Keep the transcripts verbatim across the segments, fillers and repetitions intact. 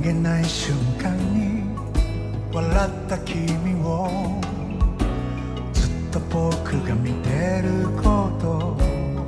げない瞬間に笑った君をずっと僕が見てること、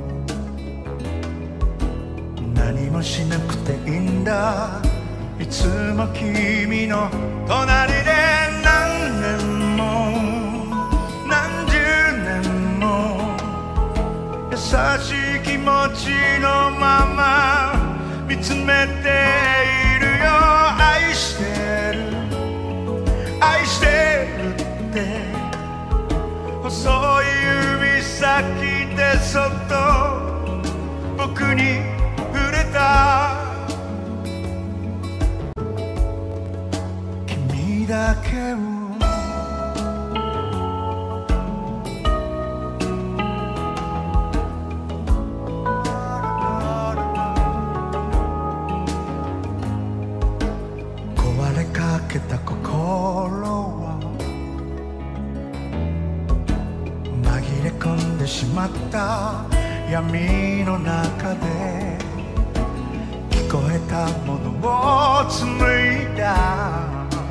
何もしなくていいんだ、いつも君の隣で何年も何十年も優しい気持ちのまま見つめているよ。愛してる愛してるって細い指先でそっと僕に触れた。君だけを壊れかけた心は紛れ込んでしまった闇の中で聞こえたものを紡いだ。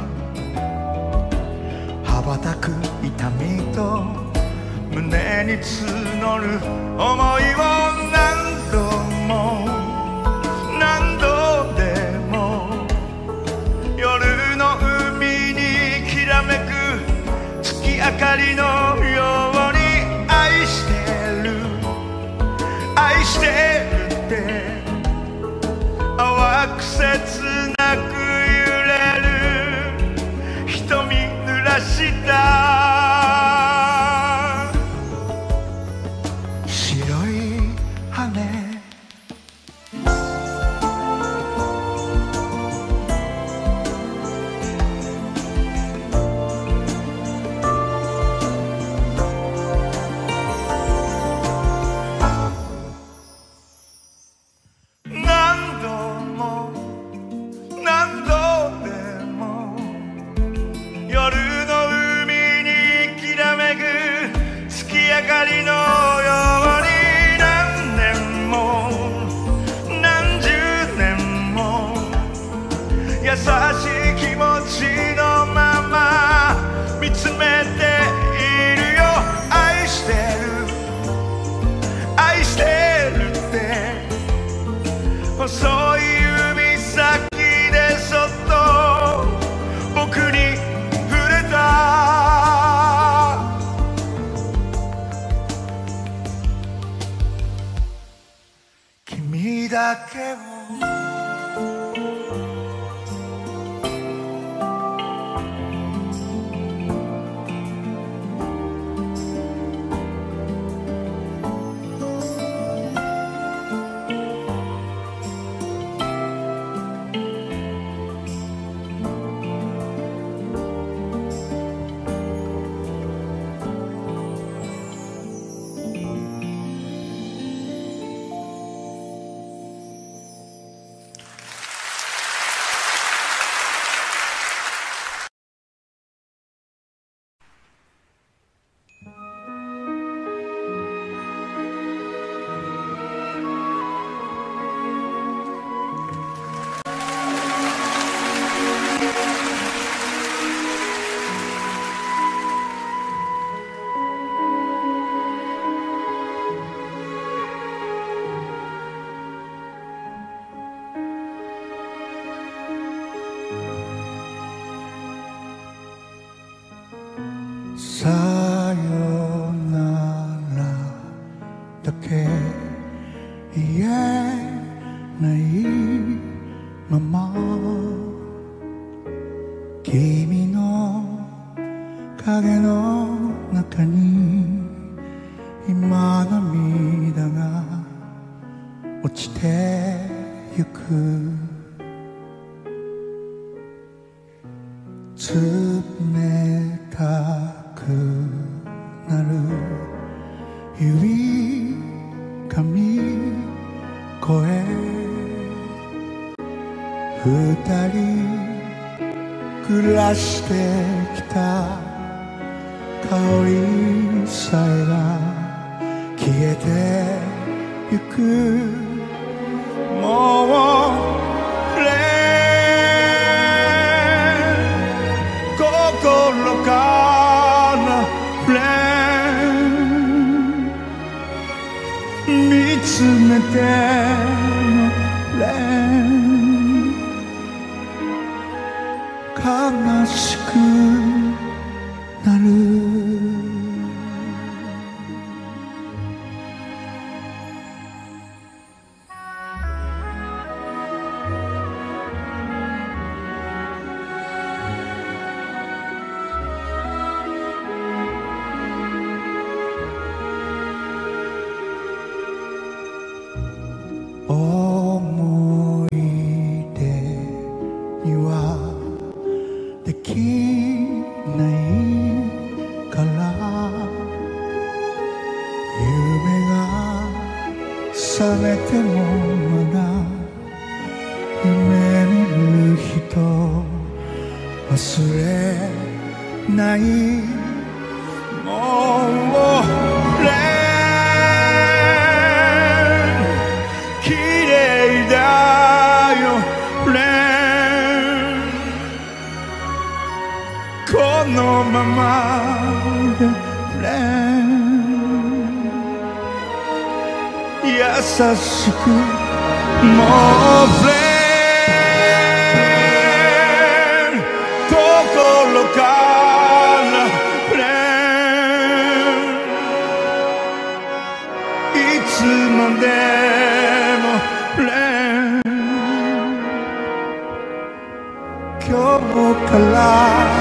羽ばたく痛みと胸に募る想いを何度も何度でも夜の海にきらめく月明かりのように愛してる愛してるって淡く切なく揺れる瞳濡らした白い羽。何度も何度でも夜の海にきらめく月明かりのように何年も何十年も優しい気持ちのまま見つめているよ。愛してる愛してるって細い指先でそっと僕に触れた。君だけをさよならだけ言えないまま君の影の中に今涙が落ちてゆく。冷たくなる指髪声二人暮らしてきた香りさえが消えてゆく。もう触れ悲しくなる。思い出にはできないから夢が覚めてもまだ夢見る人忘れないもうね綺麗だよねこのままでね優しくもうねところからねいつまで今日から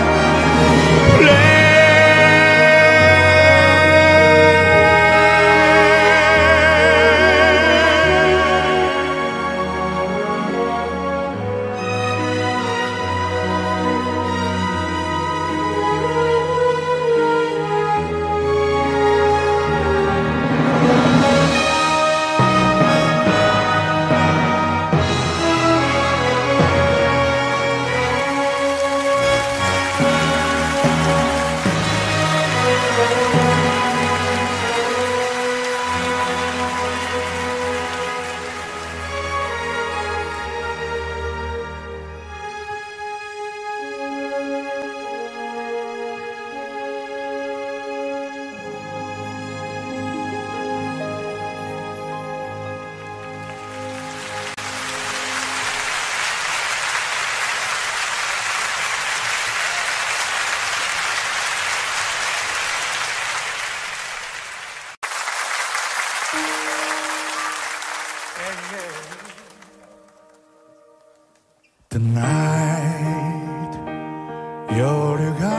Tonight 夜が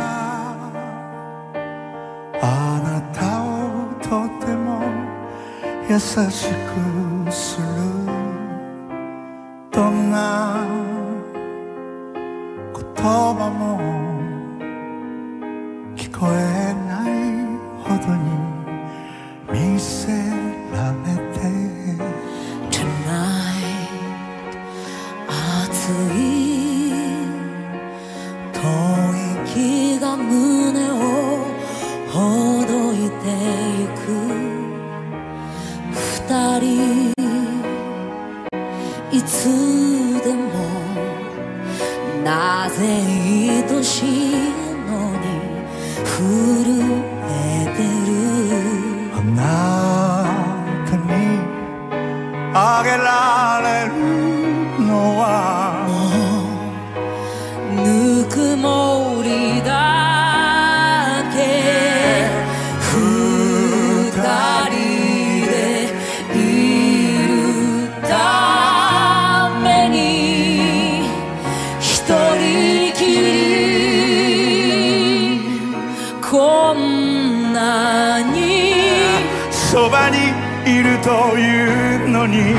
あなたをとても優しくするどんな言葉も聞こえないほどに見せられて Tonight 熱い吐息が胸をほどいてゆく二人いつでもなぜ愛しいのに震えてるあなたにあげられるのはぬくもりだけ二人でいるために一人きりこんなにそばにいるというのに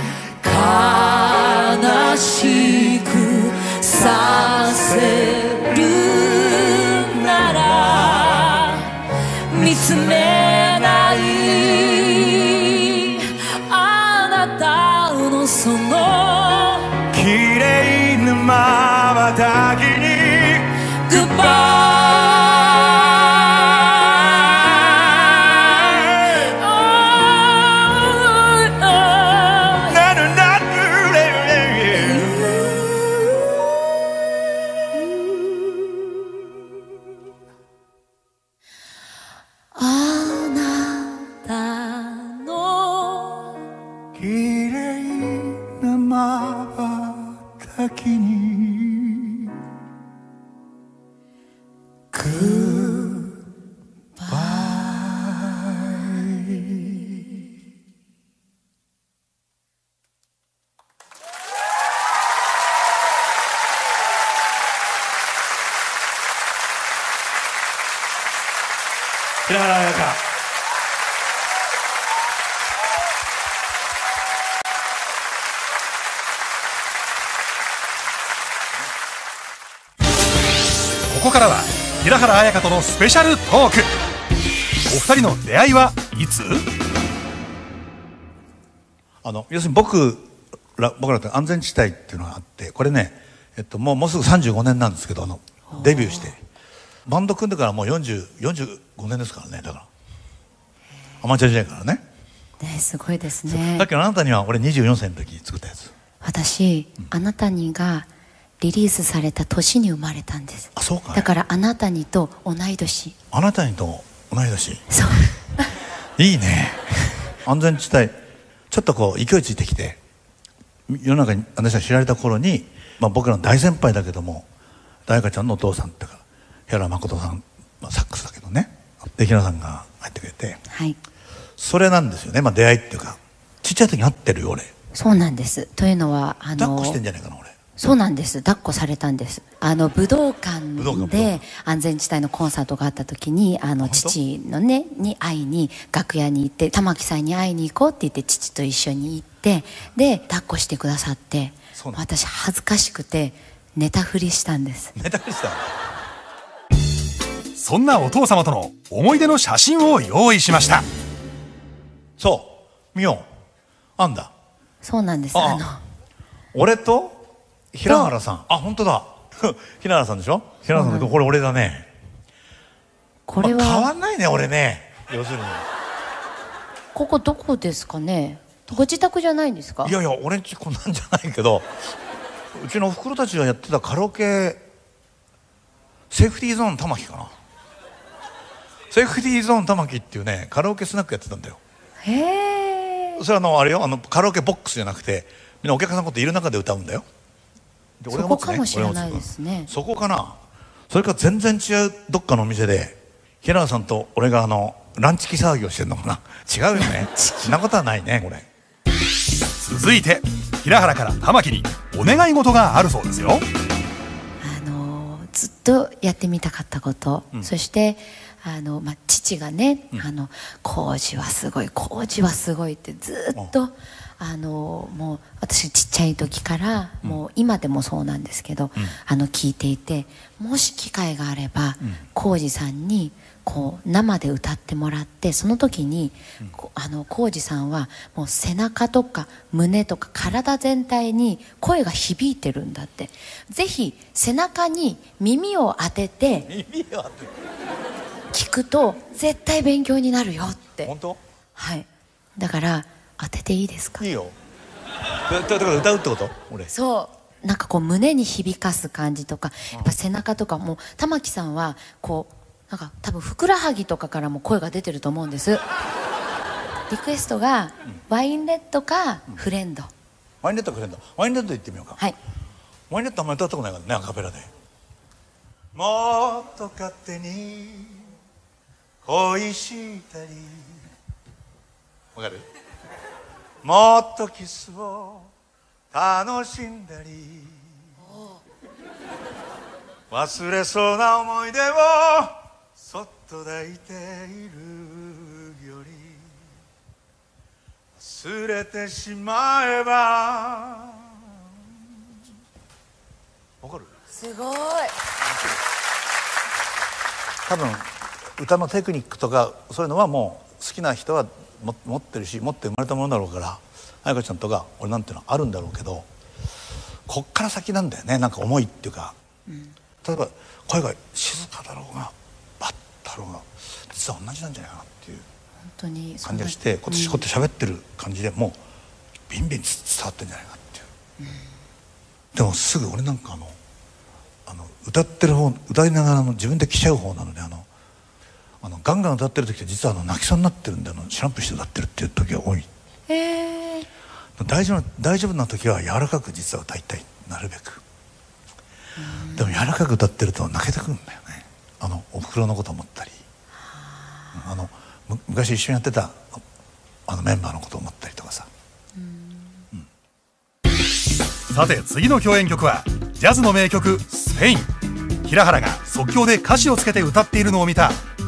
悲しくさせるなら見つめないあなたのその綺麗なまばたきに Goodbye 平原綾香。ここからは平原綾香とのスペシャルトーク。お二人の出会いはいつ？ あの要するに僕ら僕らって安全地帯っていうのがあって、これね、えっと、もうもうすぐさんじゅうごねんなんですけど、あのデビューしてバンド組んでからもうよんじゅう、よんじゅうごねんですからね。だからアマチュア時代からね。 ね、すごいですね。 さっきのあなたには俺にじゅうよんさいの時作ったやつ。 私、うん、あなたにがリリースされた年に生まれたんです。 あ、そうかい。 だからあなたにと同い年。 あなたにと同い年。 そういいね。安全地帯ちょっとこう勢いついてきて世の中に私が知られた頃に、まあ、僕らの大先輩だけども彩香ちゃんのお父さんっていうか平誠さん、まあ、サックスだけどね、で平さんが入ってくれて、 はい、 それなんですよね、まあ、出会いっていうか。ちっちゃい時に会ってるよ俺。 そうなんです。というのはあの抱っこしてんじゃないかな俺。 そうなんです。抱っこされたんです。あの武道館で安全地帯のコンサートがあった時に、あの父のねに会いに楽屋に行って、玉木さんに会いに行こうって言って父と一緒に行って、で抱っこしてくださって、私恥ずかしくて寝たふりしたんです。 寝たふりした。 そんなお父様との思い出の写真を用意しました。 そう見よう。あんだ。 そうなんです。あの俺と平原さん。あ、本当だ。平原さんでしょ。平原さんとこれ俺だね。これは、まあ、変わんないね俺ね。要するにここどこですかね。ご自宅じゃないんですか。 いやいや俺んちこんなんじゃないけど、うちのおふくろたちがやってたカラオケセーフティーゾーン玉木かな。セーフティーゾーン玉木っていうねカラオケスナックやってたんだよ。 へえ。 それはあのあれよ、あのカラオケボックスじゃなくてみんなお客さんのこといる中で歌うんだよ。 でそこかもしれないですね。 そこかな。それから全然違うどっかのお店で平原さんと俺があのランチキ騒ぎをしてんのかな。違うよね。そんなことはないねこれ。 続いて平原から玉木にお願い事があるそうですよ。 あのずっとやってみたかったこと、うん、そしてあの、まあ、父がね、うん、あの工事はすごい工事はすごいってずっと、あのもう私ちっちゃい時から、うん、もう今でもそうなんですけど、うん、あの聞いていて、もし機会があれば浩二、うん、さんにこう生で歌ってもらって、その時に、うん、あの浩二さんはもう背中とか胸とか体全体に声が響いてるんだって。ぜひ背中に耳を当てて耳を当てて聞くと絶対勉強になるよって。 本当？ はい。だから当てていいですか？ いいよ。だから歌うってこと？俺。 そう。なんかこう胸に響かす感じとか、やっぱ背中とかも、玉木さんはこうなんか多分ふくらはぎとかからも声が出てると思うんです。リクエストが、うん、ワインレッドかフレンド。うん、 ワインレッドかフレンド。ワインレッド言ってみようか。 はい。 ワインレッドあんまり歌ったことないからね、アカペラで。もっと勝手に恋したり、わかる？もっとキスを楽しんだり、忘れそうな思い出をそっと抱いているより、忘れてしまえば。わかる？ すごい。 多分歌のテクニックとかそういうのはもう好きな人はも持ってるし、持って生まれたものだろうから、彩香ちゃんとか俺なんていうのはあるんだろうけど、こっから先なんだよね。なんか思いっていうか、うん、例えば声が静かだろうがバッだろうが実は同じなんじゃないかなっていう感じがして、こうやってこうやって喋ってる感じでもうビンビン伝わってんじゃないかっていう、うん、でもすぐ俺なんかあのあの歌ってる方、歌いながらの自分で来ちゃう方なので、あのあのガンガン歌ってる時って実はあの泣きそうになってるんで、あのシャンプーして歌ってるっていう時が多い。 へー。 大丈夫大丈夫な時は柔らかく実は歌いたい、なるべく。でも柔らかく歌ってると泣けてくるんだよね。あのおふくろのこと思ったり、あの昔一緒にやってたあのメンバーのこと思ったりとかさ。うん、 さて次の共演曲はジャズの名曲「スペイン」。平原が即興で歌詞をつけて歌っているのを見た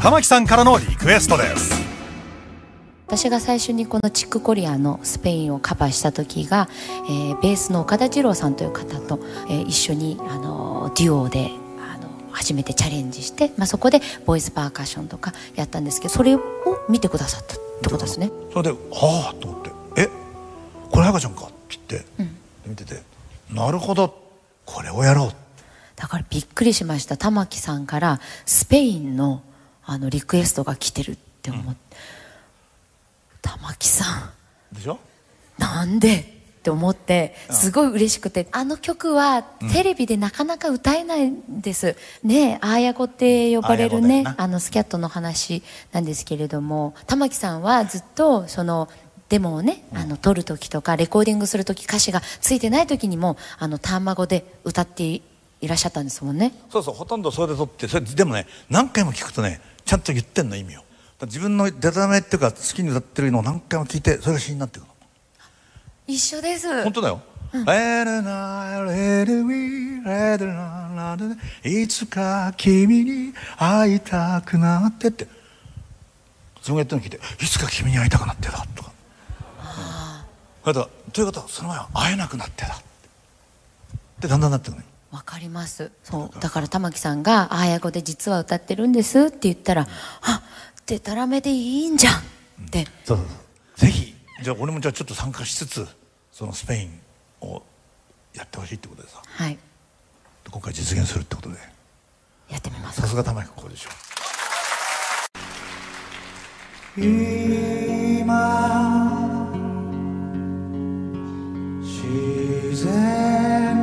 玉木さんからのリクエストです。 私が最初にこのチックコリアのスペインをカバーした時が、えー、ベースの岡田二郎さんという方と、えー、一緒にあのデュオであの初めてチャレンジして、まあ、そこでボイスパーカッションとかやったんですけど、それを見てくださったってことですね。 それではあと思って「えこれ彩香ちゃんか」って言って、うん、見てて「なるほどこれをやろう」 だからびっくりしました。玉木さんからスペインのあのリクエストが来てるって思って、うん、玉木さんでしょなんでって思ってすごい嬉しくて、あの曲はテレビでなかなか歌えないんです、うん、ね。アーヤコって呼ばれるねあのスキャットの話なんですけれども、玉木さんはずっとそのデモをね、うん、あの撮る時とかレコーディングする時歌詞がついてない時にもあのターマ語で歌っていらっしゃったんですもんね。 そうそう、ほとんどそれで撮って、それでもね何回も聞くとねちゃんと言ってんの意味を。自分のデタラメっていうか好きに歌ってるのを何回も聞いてそれが詩になっていくの。 一緒です。 本当だよ。いつか君に会いたくなってってそれをやってるの聞いていつか君に会いたくなってだとか、うん、だということはその前は会えなくなってだってだんだんなってるのよ。 わかります。そうだから玉木さんが「あーや語で実は歌ってるんです」って言ったら「うん、あデタラメでいいんじゃん」って、うん、そうそうそう。 ぜひじゃあ俺もじゃあちょっと参加しつつそのスペインをやってほしいってことでさ、 はい、 今回実現するってことでやってみます。 さすが玉木こうでしょ。今自然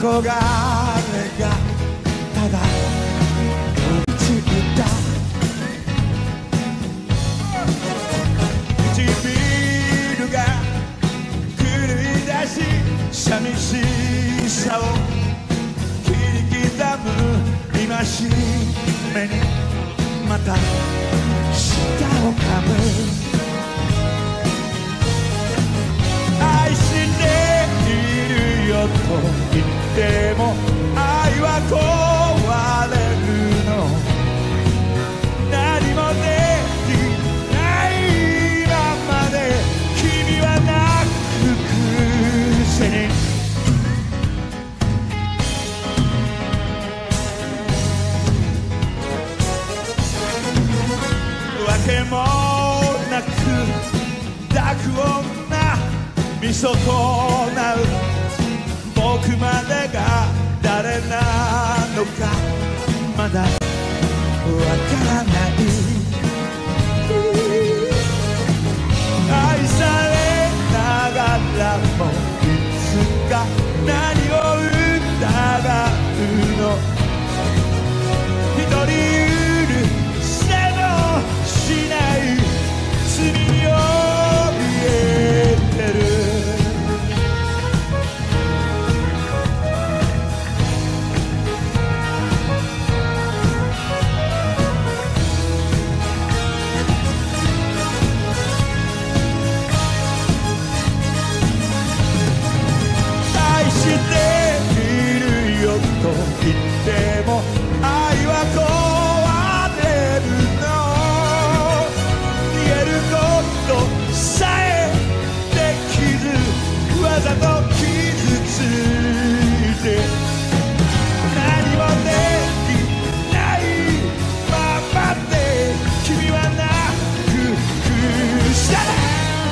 憧れがただ落ちた唇が狂い出し寂しさを切り刻む今しめにまた舌を噛む愛しているよと言っても愛は壊れるの何もできないままで君は泣くくせにわけもなく抱く女見損なう僕までが誰なのかまだわからない愛されながらもいつか何を疑うの一人許せもしない罪を見えてる愛しているよと言っても愛は壊れるの言えることさえできずわざと傷ついて何もできないままで君は泣くくしたら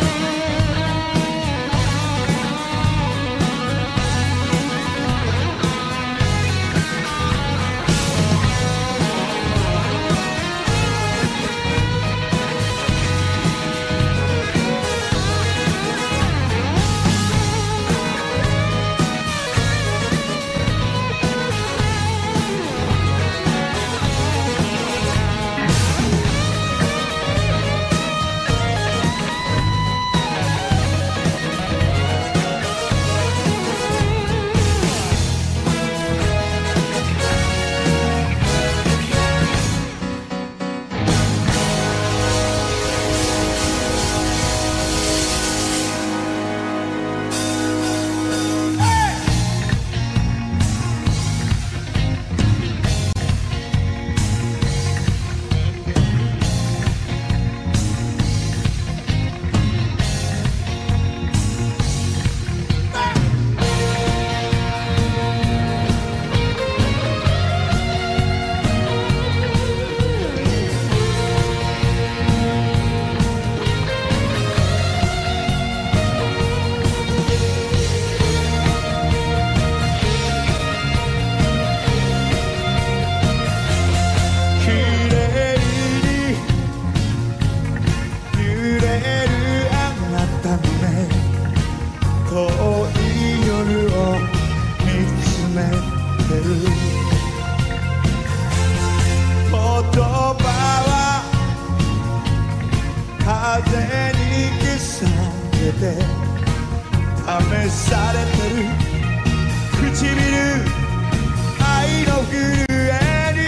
試されてる唇愛の震えに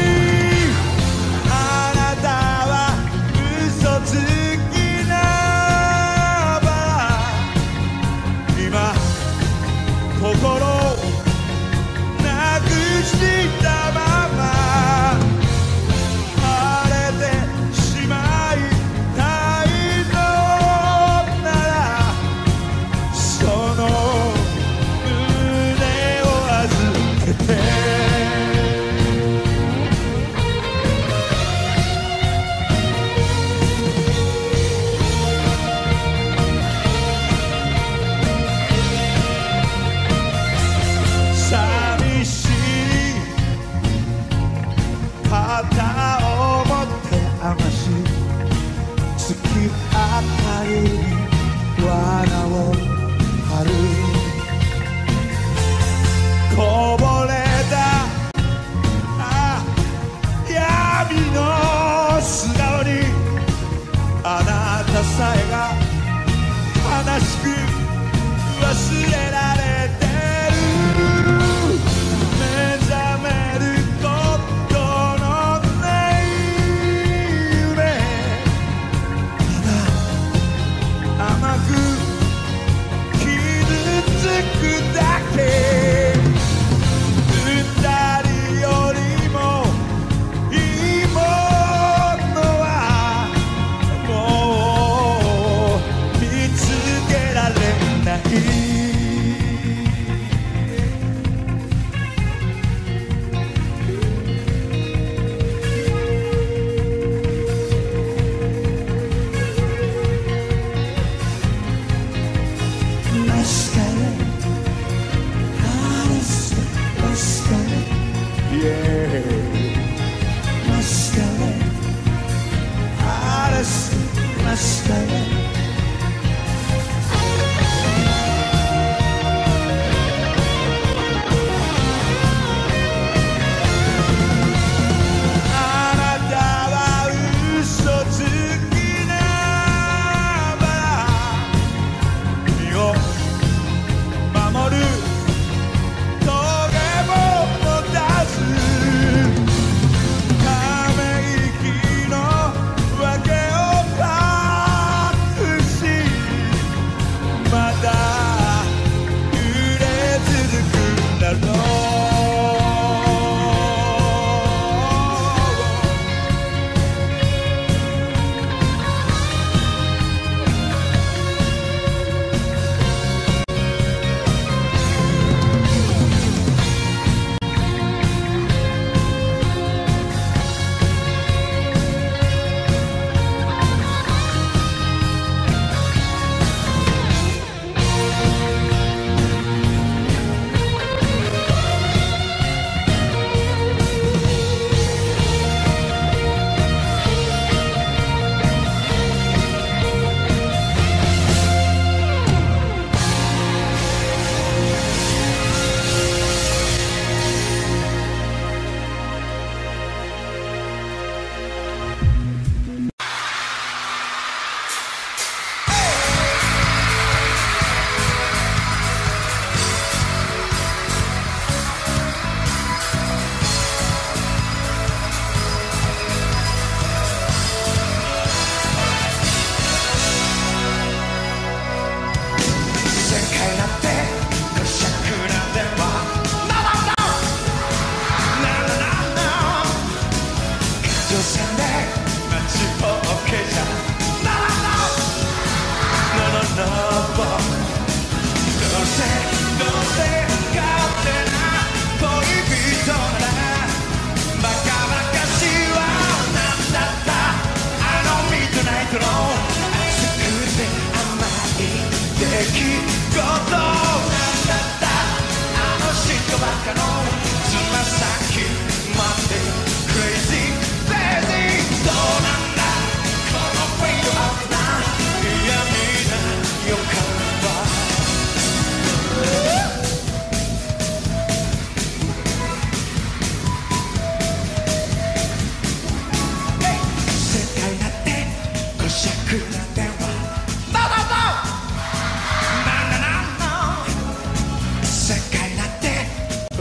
あなたは嘘つきなば今心をなくしたまま晴れてしまいたいのならその胸を預けて寂しい肩を持って雨し月明かりに罠を張るこ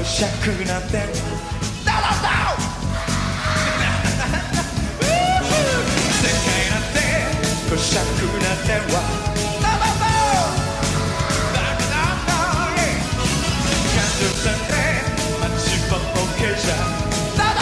こしゃくなんてダダダ世界なんてこしゃくなんてはダダダダダダ感情線で待ちぼうけじゃダダダ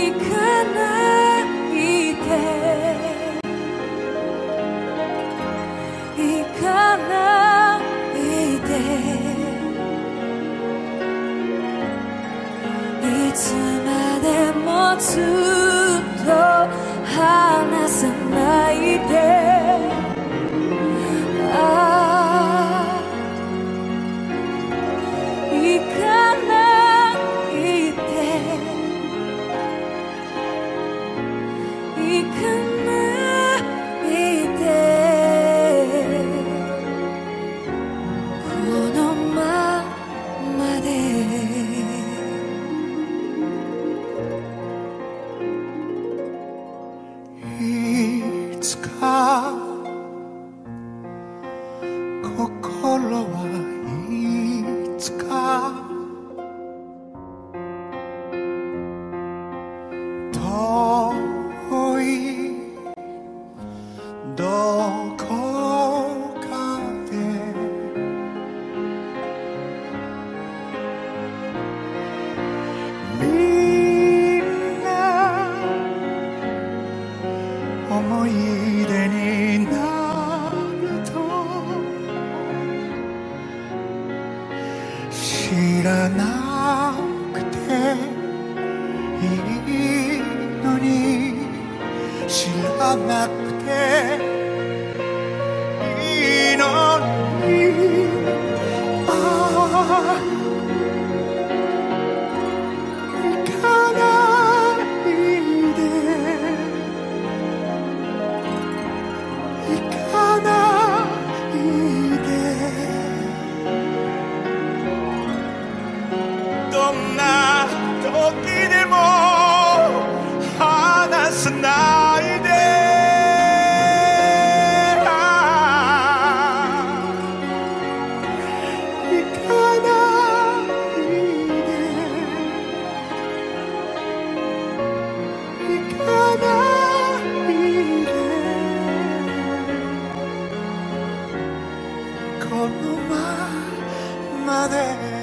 「 ずっと離さないで。ああ行かないで行かないでこのままで。 いつか心はいつか遠いどこかでみんな思い出になると知らなくていいのに知らなくていいのにああ行かないで行かないでどんな時でも離さないで行かないで行かないでこのままで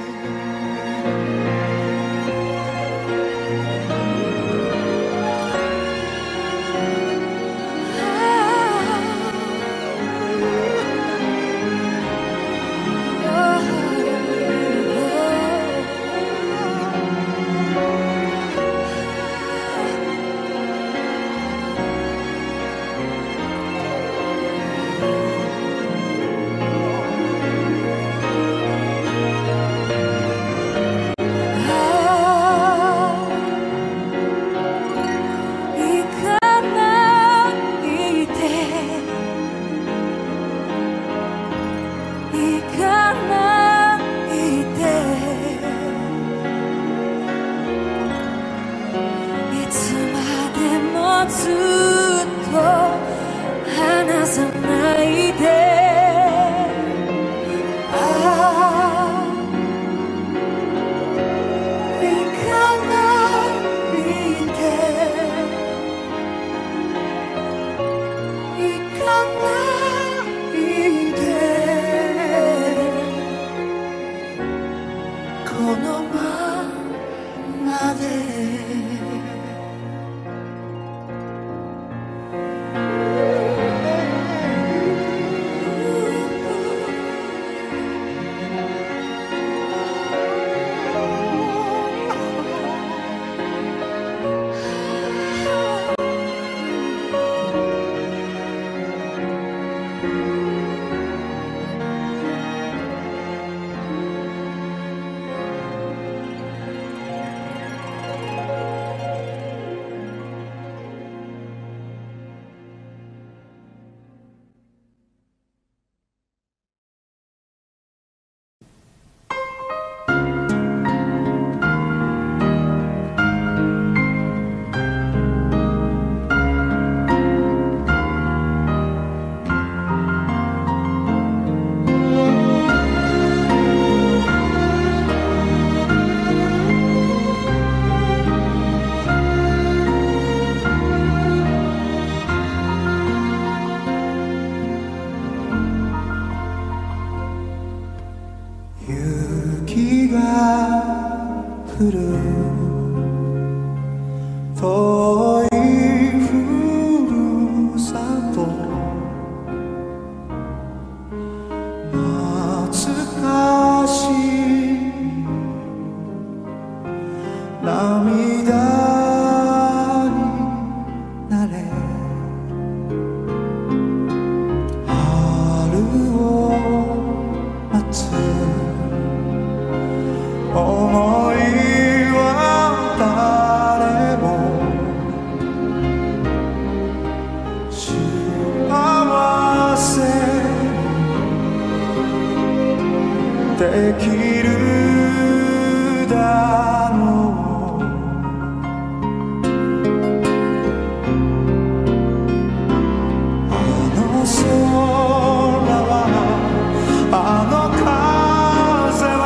ずっと離さないで。ああ行かないで行かないでこのままで。雪が降る遠いふるさと懐かしい涙できるだろう。あの空はあの風は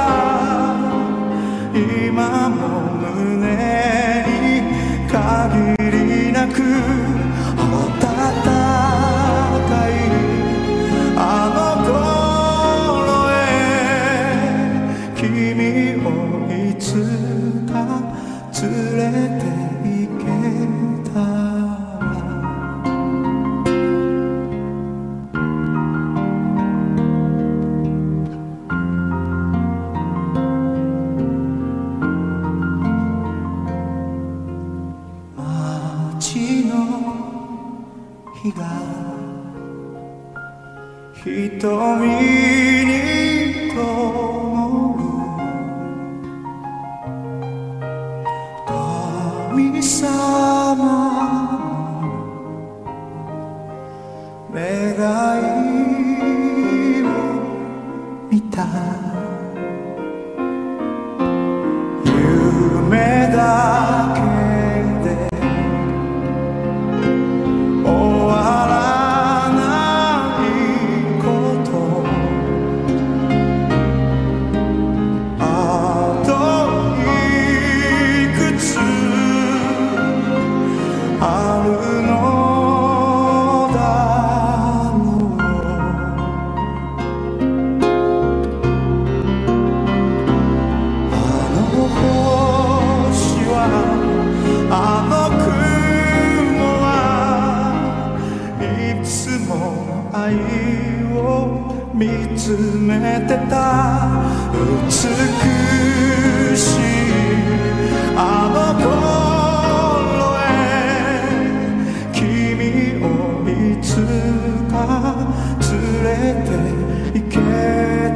今も胸に限りなく温かいあの頃へ君をいつか連れて行けた街の日が瞳に灯る神様の願いを見た夢だけで終わらないことあといくつあるのだろうあの星はあの雲はいつも愛を見つめてた美しいあの頃へ君をいつか連れて行けた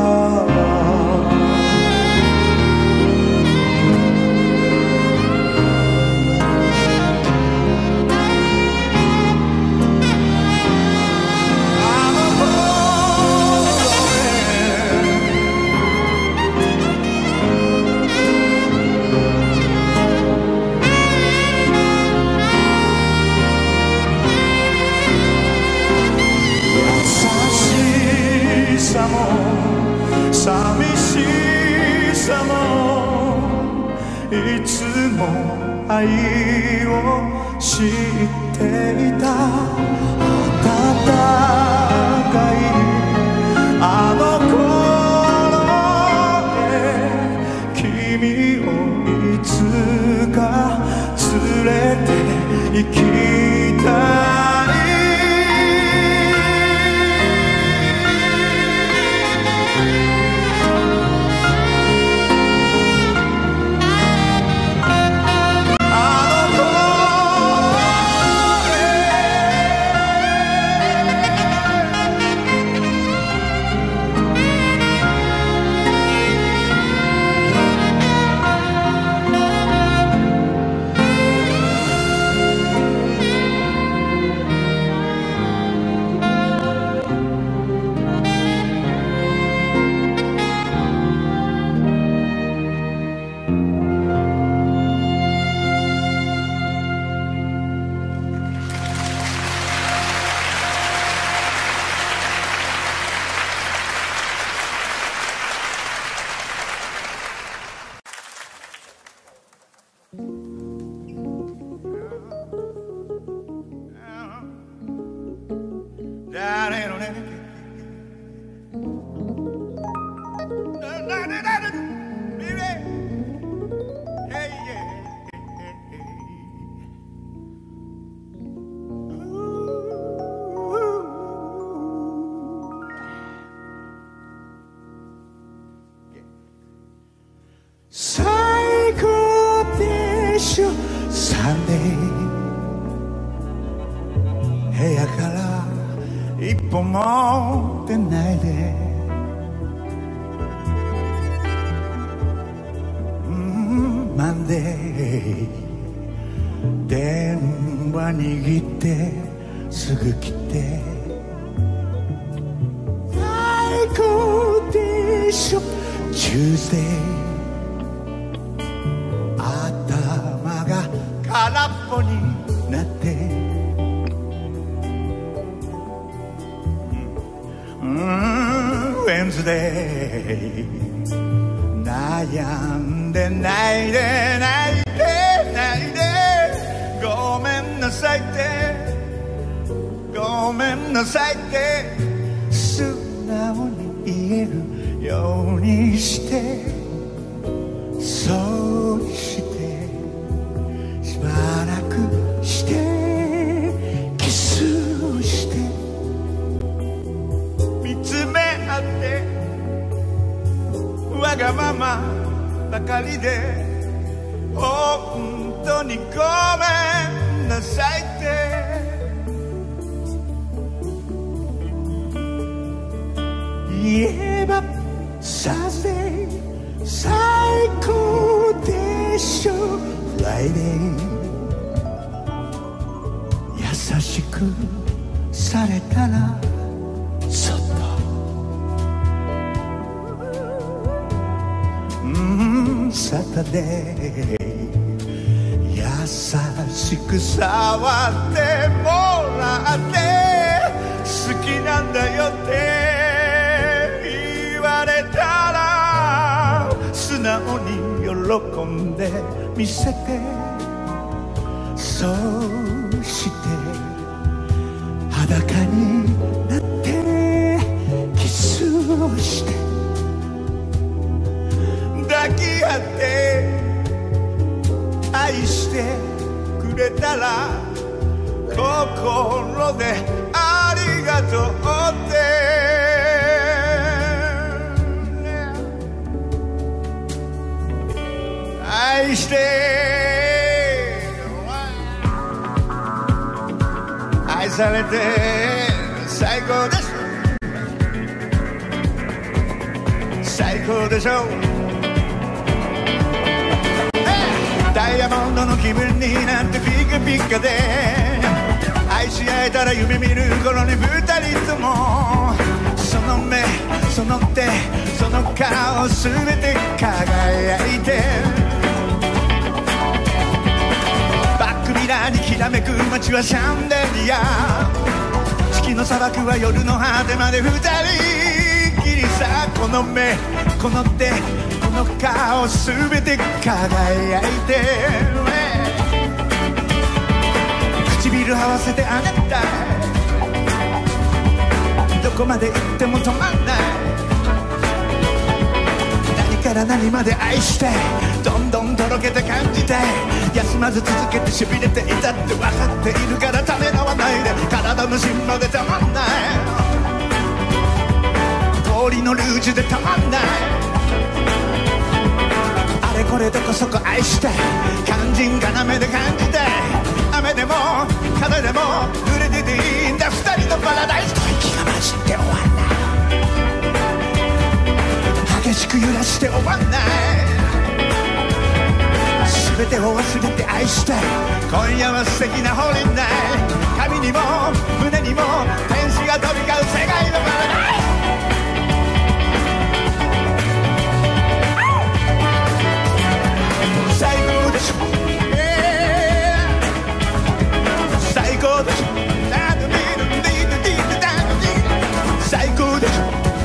さも寂しさもいつも愛を知っていた温かいあの頃へ君をいつか連れて行きたい最高でしょサンデー部屋から一歩も出ないで、うん、マンデー電話握ってすぐ来て最高でしょ Tuesday 頭が空っぽになってうん Wednesday 悩んで泣いて泣いて泣いてごめんなさいってごめんなさいって素直に言えるようにしてそうしてしばらくしてキスして見つめ合ってわがままばかりで本当にごめんなさいって言えばThursday 最高でしょ Friday 優しくされたらそっとうんサタデー優しく触ってもらって好きなんだよって言われたら素直に喜んでみせてそうして裸になってキスをして抱き合って愛してくれたら心でありがとうって愛して愛されて最高でしょ最高でしょダイヤモンドの気分になってピカピカで愛し合えたら夢見る頃に二人ともその目その手その顔すべて輝いてバックミラーにきらめく街はシャンデリア四季の砂漠は夜の果てまで二人きりさこの目この手この顔すべて輝いて唇合わせてあなたどこまで行っても止まんない何から何まで愛してどんどんとろけて感じて休まず続けてしびれていたって分かっているからためらわないで体の芯までたまんない氷のルージュでたまんないあれこれどこそこ愛して肝心要で感じて雨でも風でも濡れてていいんだ二人のパラダイスと息が混じって終わんない激しく揺らして終わんない全てを忘れて愛して今夜は素敵なホリーナイト髪にも胸にも天使が飛び交う世界のパラダイス最高でしょ、yeah、最高でしょ最高でしょ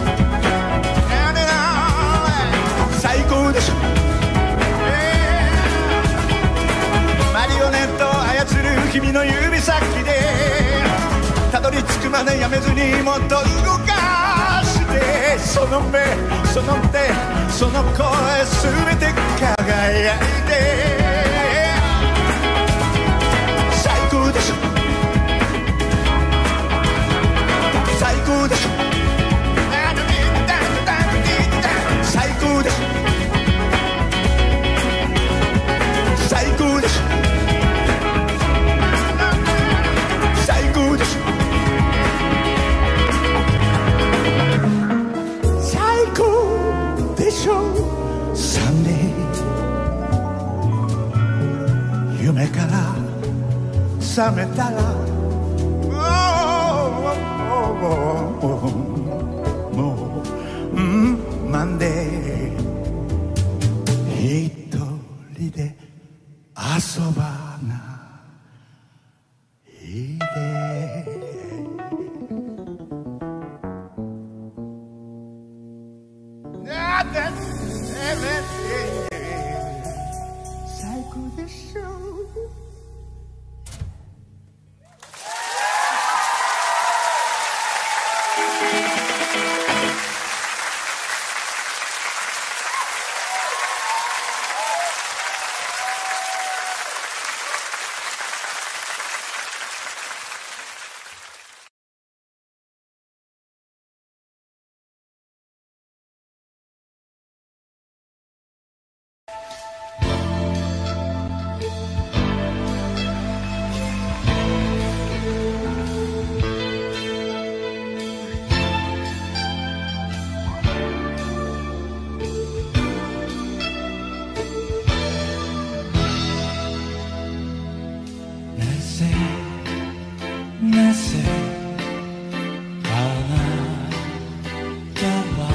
最高でしょ、yeah、マリオネットを操る君の指先でたどり着くまでやめずにもっと動かしてその目その手その声すべて輝いて最高でしょ最高でしょ最高でしょ最高でしょ最高でしょ最高でしょサンデー夢から覚めたらもう、うん、マンデー最高でしょう。 なぜあなたは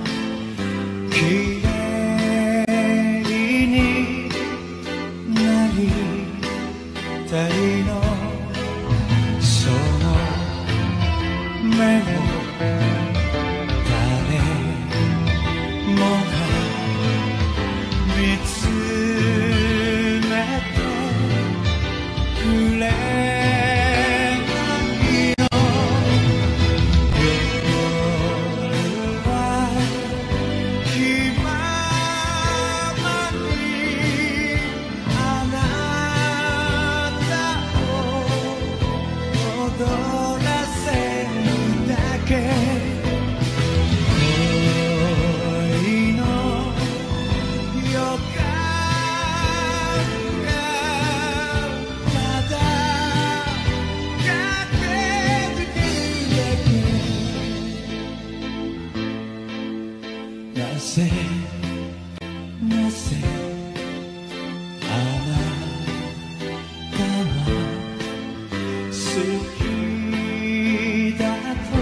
きれいになりたいの、その目を誰もが見つめてくれなぜなぜあなたは好きだと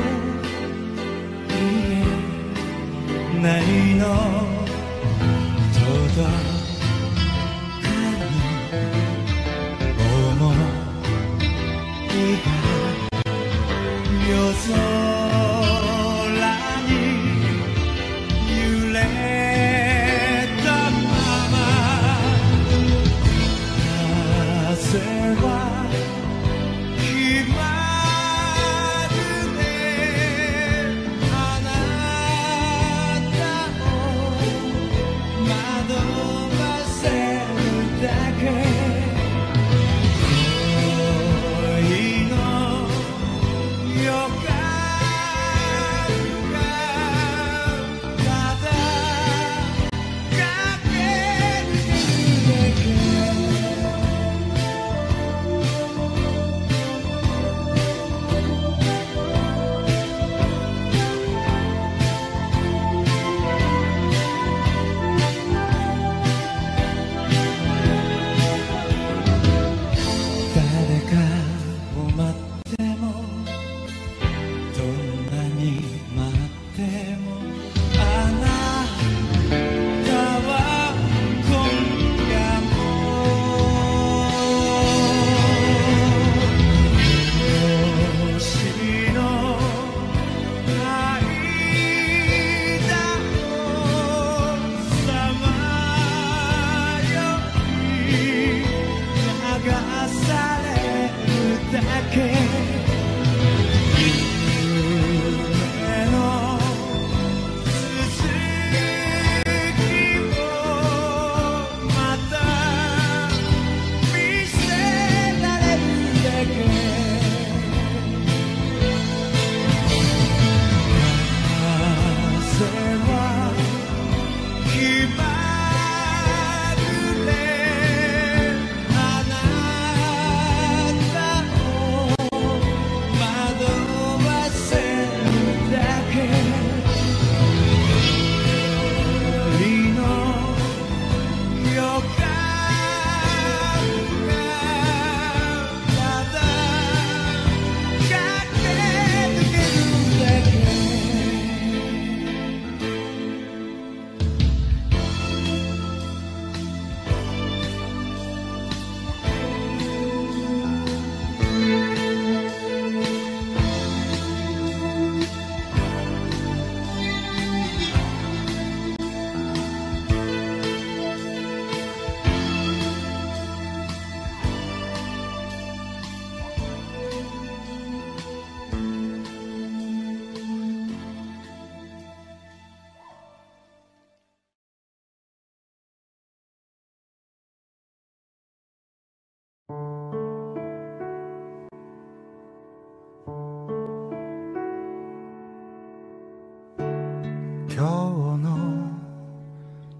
言えないの、届かぬ想いが夜空に揺れたまま、風は決まるであなたを惑わせるだけ、恋の予感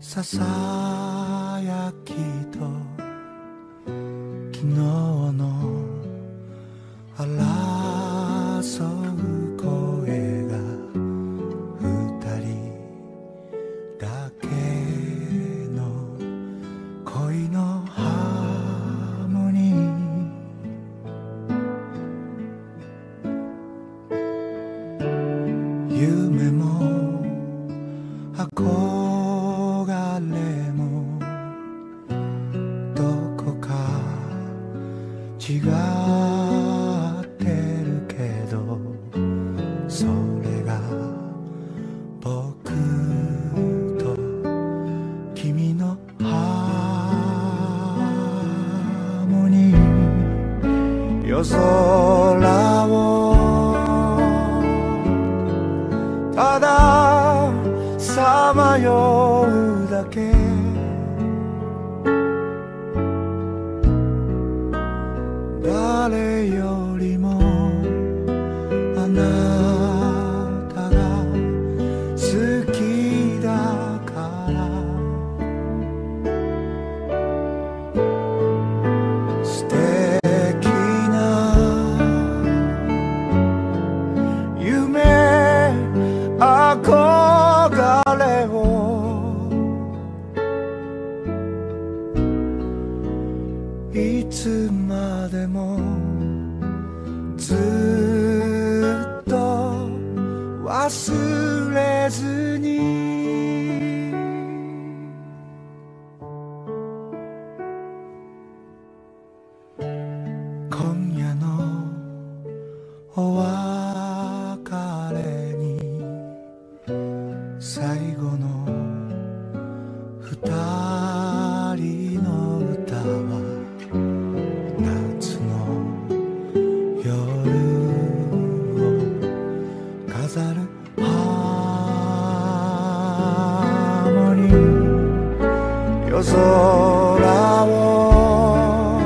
ささやきと昨日の争う声が二人だけの恋のハーモニー、夢も憧れもどこか違ってるけど、それが僕と君のハーモニー。夜空をたださまようだけ、誰よりもあなたが好きだから、素敵な夢憧れをいつまでもずっと忘れずに、今夜のお別れに最後の二人の歌は夏の夜を飾るハーモニー。夜空を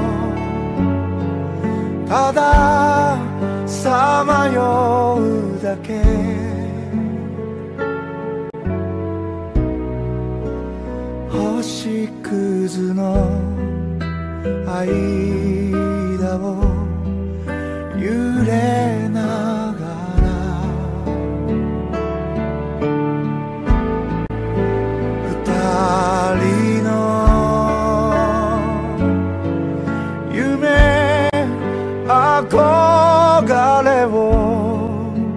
たださまようだけ、星屑の間を揺れながら、二人の夢憧れを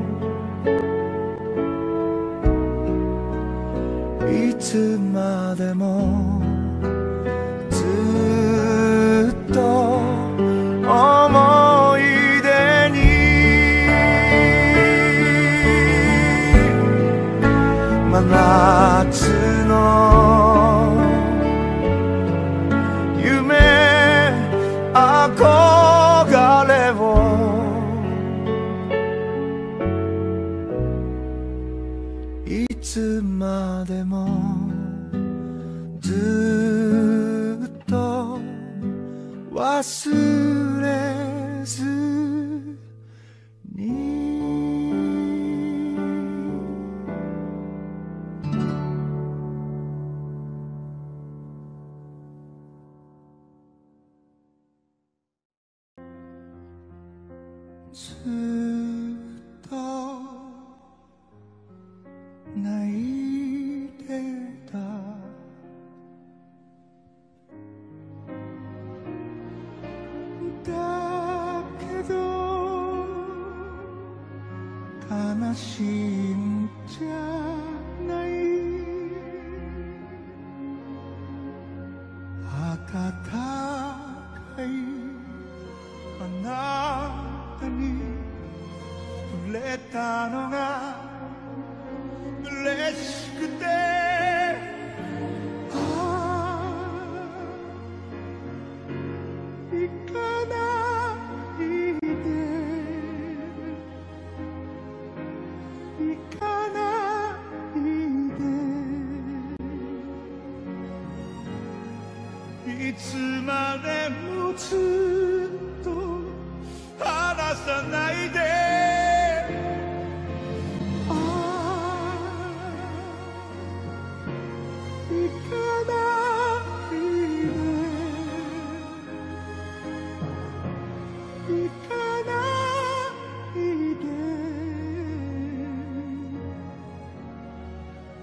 いつまでもずっと思い出に、真夏の夢憧れをいつまでもずっと忘れずに。ずっと泣いてた、だけど悲しいんじゃない、暖かいあなたに触れたのが嬉しくて、ああ行かないで行かないで、いつまでもずっと離さないで、ああ行か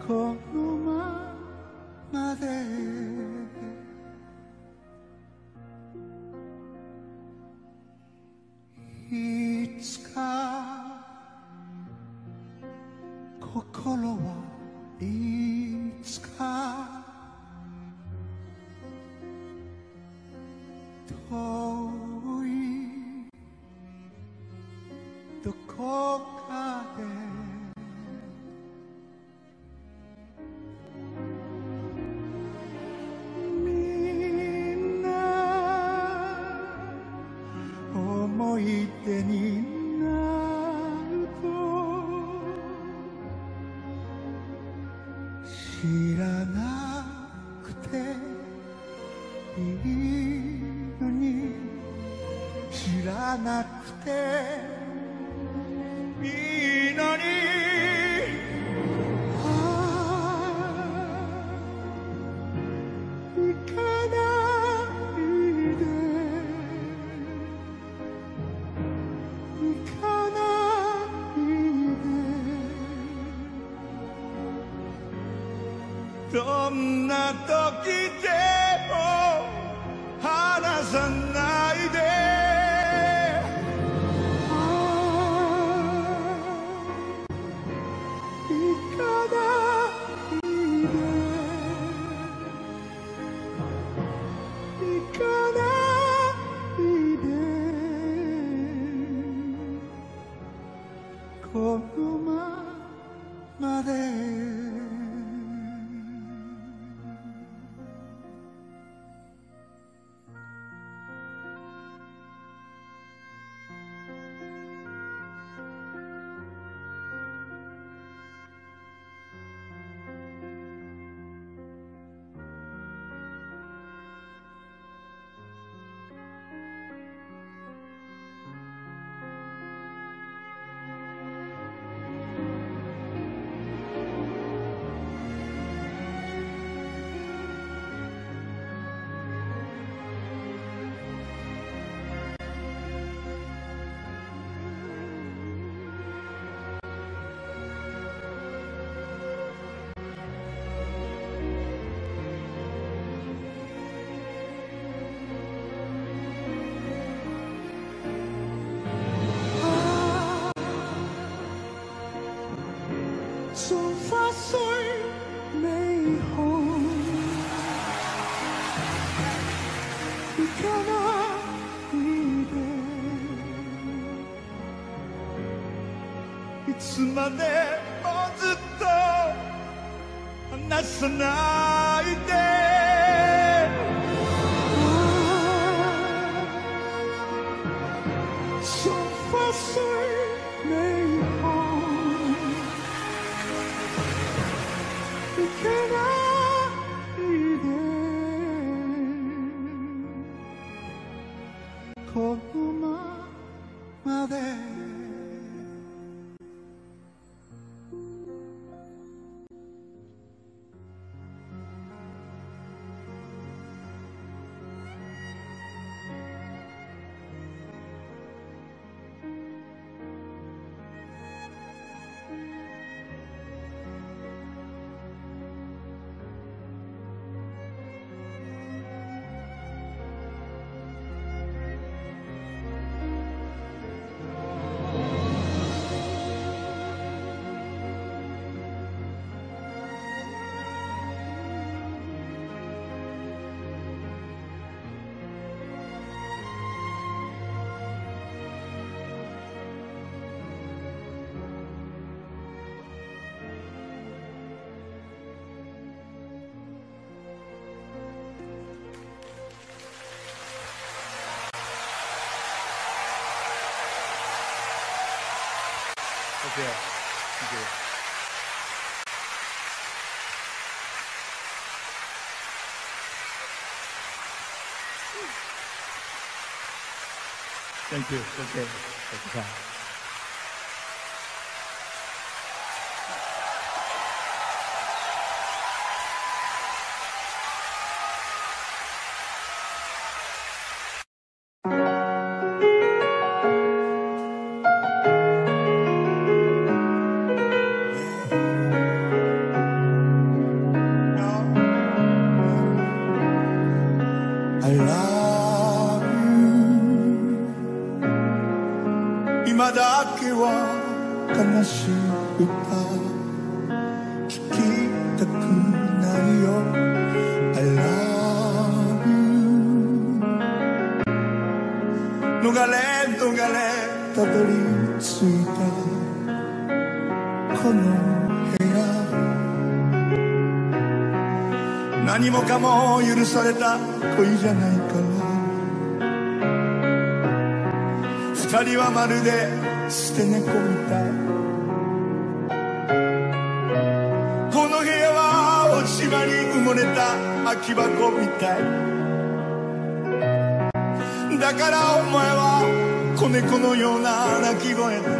このままでいつか心はいつか遠いどこかでみんな思い出になると知らなくていいのに知らなくていいのにああ行かないで行かないでどんな時でも離さないでこのままでいつまでもずっと離さないでSo far, so many home You cannot be there このままでThank you. Thank you. Thank you. Thank you. Thank you. しい歌聞きたくないよ I love you 逃れ逃れたどり着いたこの部屋何もかも許された恋じゃないから二人はまるで捨て猫みたいこの部屋は落ち葉に埋もれた空き箱みたいだからお前は子猫のような鳴き声で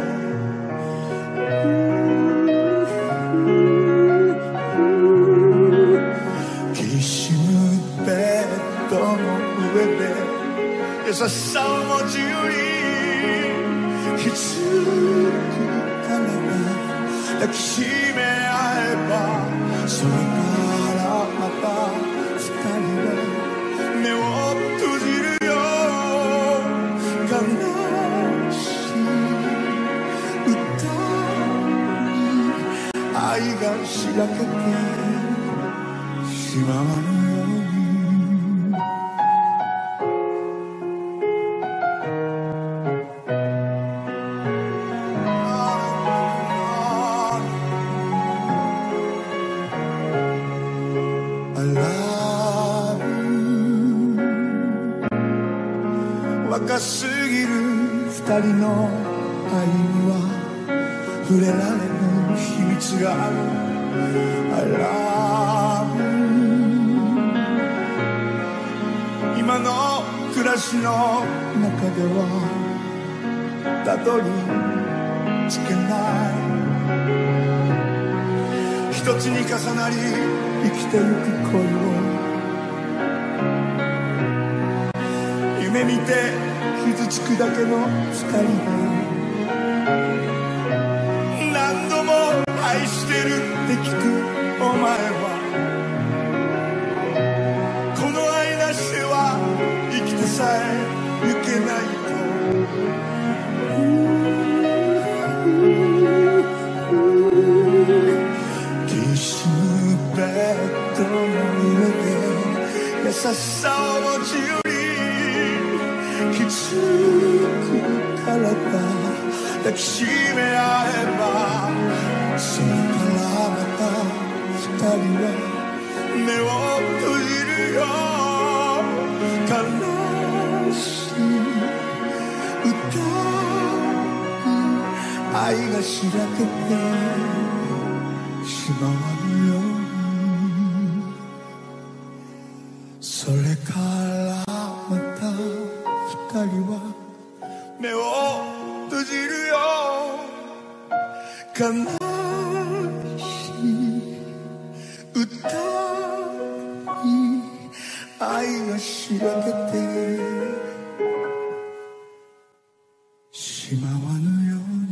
きしむベッドの上で優しさを持ち寄り気づくから抱きしめ合えばそれからまた二人は目を閉じるよ悲しい歌に愛がしらけてしまわぬように若すぎる二人の愛には触れられぬ秘密がある I love you 今の暮らしの中ではたどり着けない一つに重なり生きてゆく恋を夢見て傷つくだけの二人で何度も愛してるって聞くお前はこの愛なしでは生きてさえゆけないときしむベッドの上で優しさを持ち寄り気づくからだ抱きしめ合えばそれからまた二人は目を閉じるよ悲しい歌に愛がしらけてしまわぬようにそれからまた二人は目を閉じるよ悲しい歌に愛がしらけてしまわぬように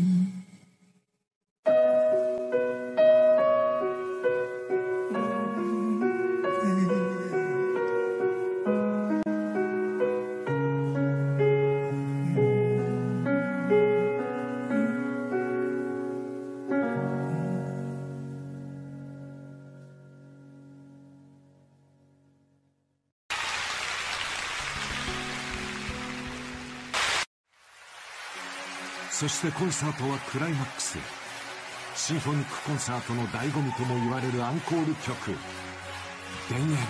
そしてコンサートはクライマックスへ。シンフォニックコンサートの醍醐味とも言われるアンコール曲「田園」。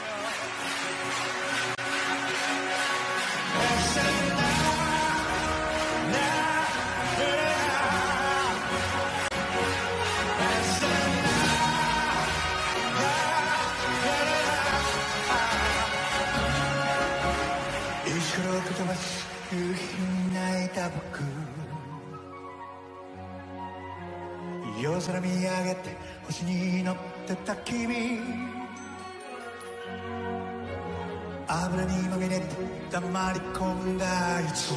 石ころを吹き飛ばし夕日に泣いた僕夜空見上げて星に乗ってた君油にまみれて黙り込んだあいつ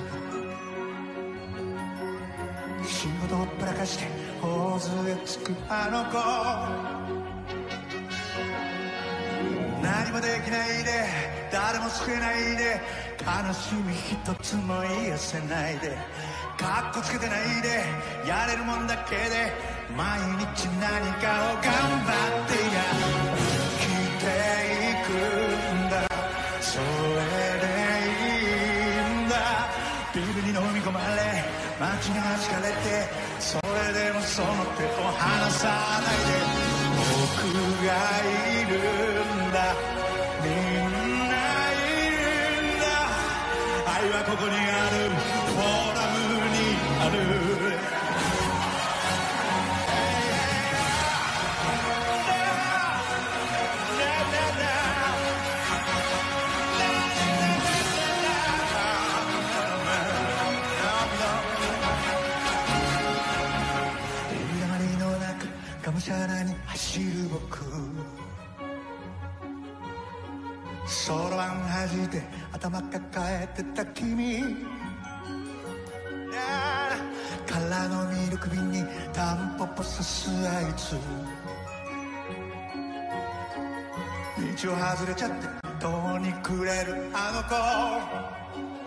仕事をぶらかして頬杖つくあの子何もできないで誰も救えないで悲しみ一つも癒せないでかっこつけてないでやれるもんだけで毎日何かを頑張ってや生きていくんだそれでいいんだビルに飲み込まれ街に弾かれてそれでもその手を離さないで僕がいるんだみんないるんだ愛はここにあるフォーラムにあるがむしゃらに走る僕そろばん弾いて頭抱えてた君空のミルク瓶にタンポポ刺すあいつ道を外れちゃって遠にくれるあの子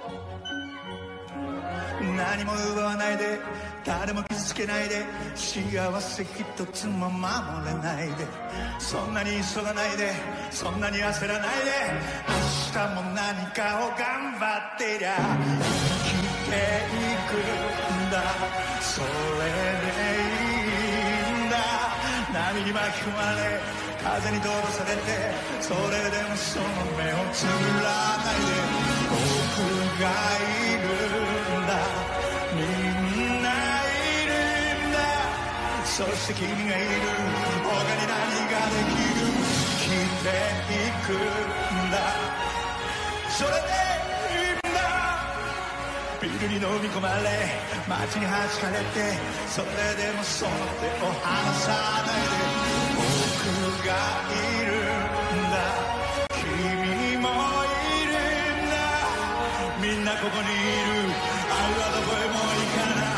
何も奪わないで誰も傷つけないで幸せ一つも守れないでそんなに急がないでそんなに焦らないで明日も何かを頑張ってりゃ生きていくんだそれでいいんだ波に巻き込まれ風に飛ばされてそれでもその目をつぶらないで僕がいるんだみんないるんだそして君がいる他に何ができる生きていくんだそれでいいんだビルに飲み込まれ街に弾かれてそれでもその手を離さないで僕がいるんだ君もいるんだみんなここにいる愛はどこへも行かない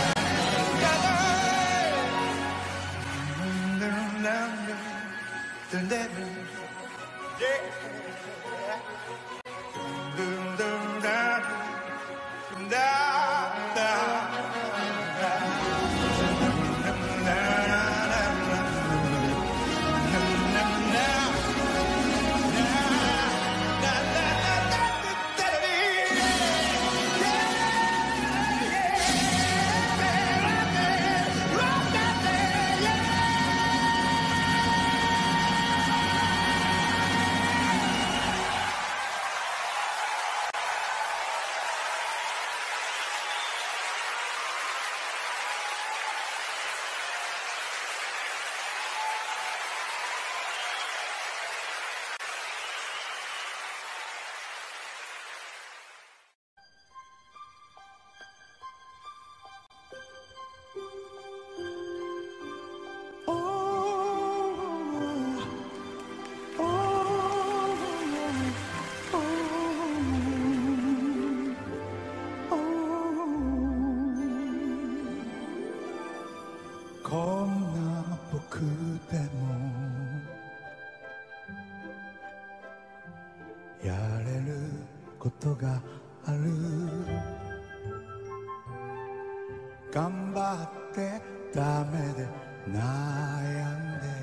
こんな僕でもやれることがある頑張ってダメで悩んで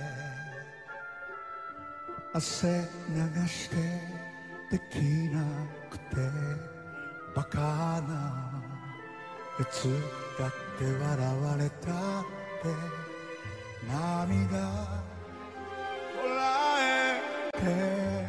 汗流してできなくてバカないつだって笑われたって涙こらえて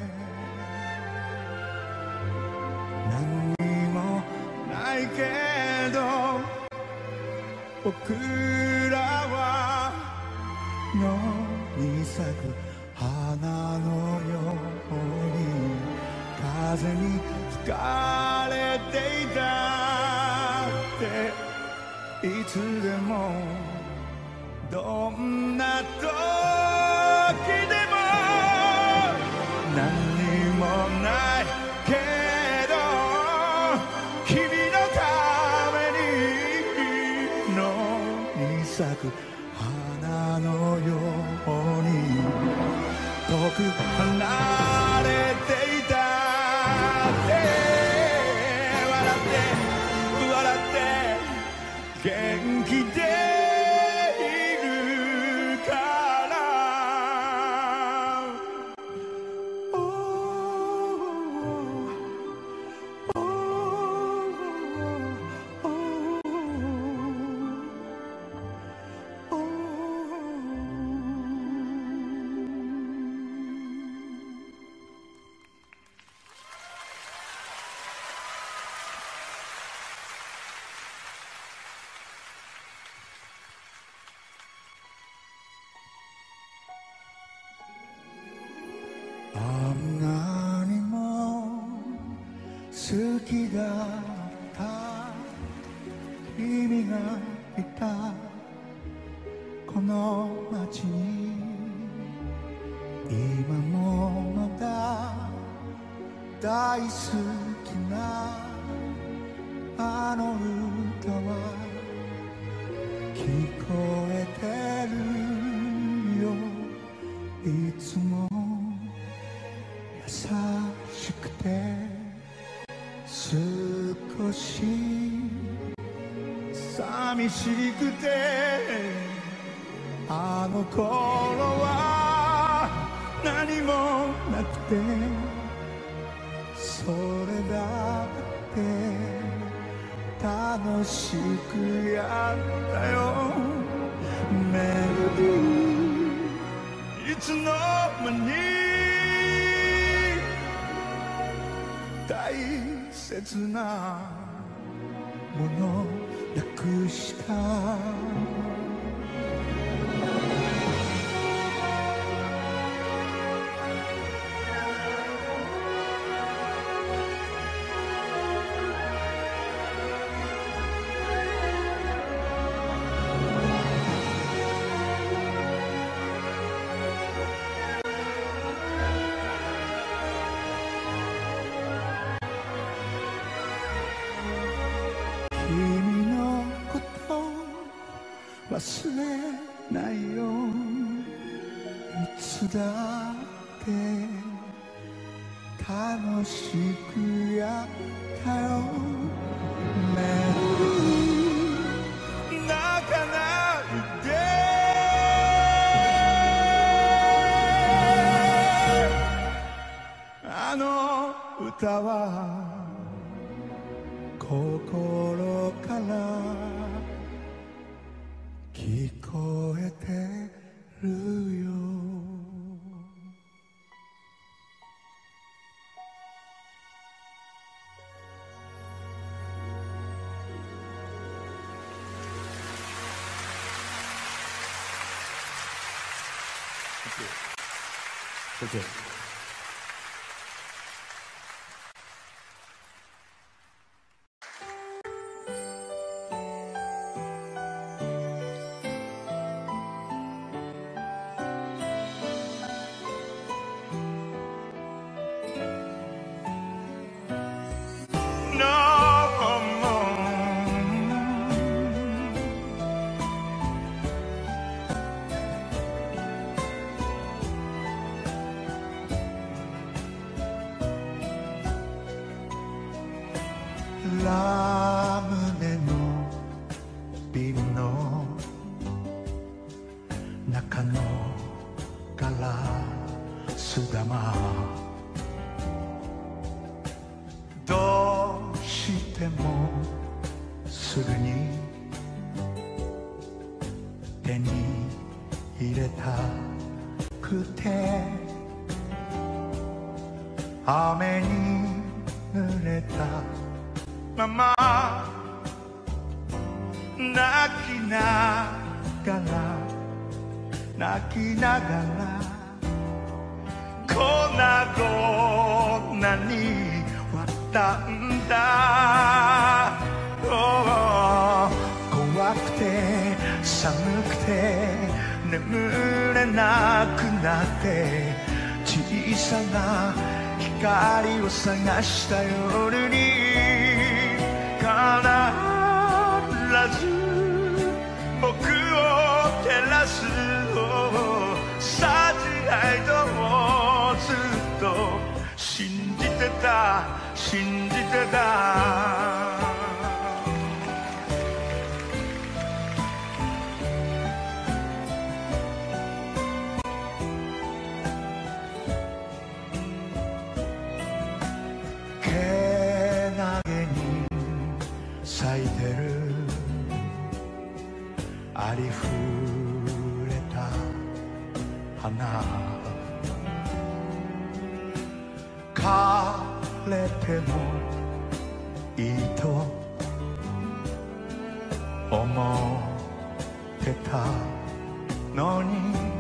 何にもないけど僕らは野に咲く花のように風に吹かれていたっていつでもどんな時でも何にもないけど君のために野に咲く花のように遠く離れていたって笑って笑って元気でいるからおーおーおーおーあんなにも好きだった君がいたこの街に今もまだ大好きなあの歌は聞こえてるよいつも優しくて少し寂しくてあの頃は何もなくてそれだって楽しくやったよメロディーいつの間に大切なものなくした君のこと忘れないよいつだって楽しくやったよメロディー泣かないであの歌は心から聞こえてるよ Okay. ラムネの瓶の中のガラス玉どうしてもすぐに手に入れたくて雨に濡れたまま泣きながら泣きながら粉々に割ったんだ、oh、怖くて寒くて眠れなくなって小さな光を探した夜に必ず僕を照らすサテライトをずっと信じてた信じてたかな。枯れてもいいと思ってたのに、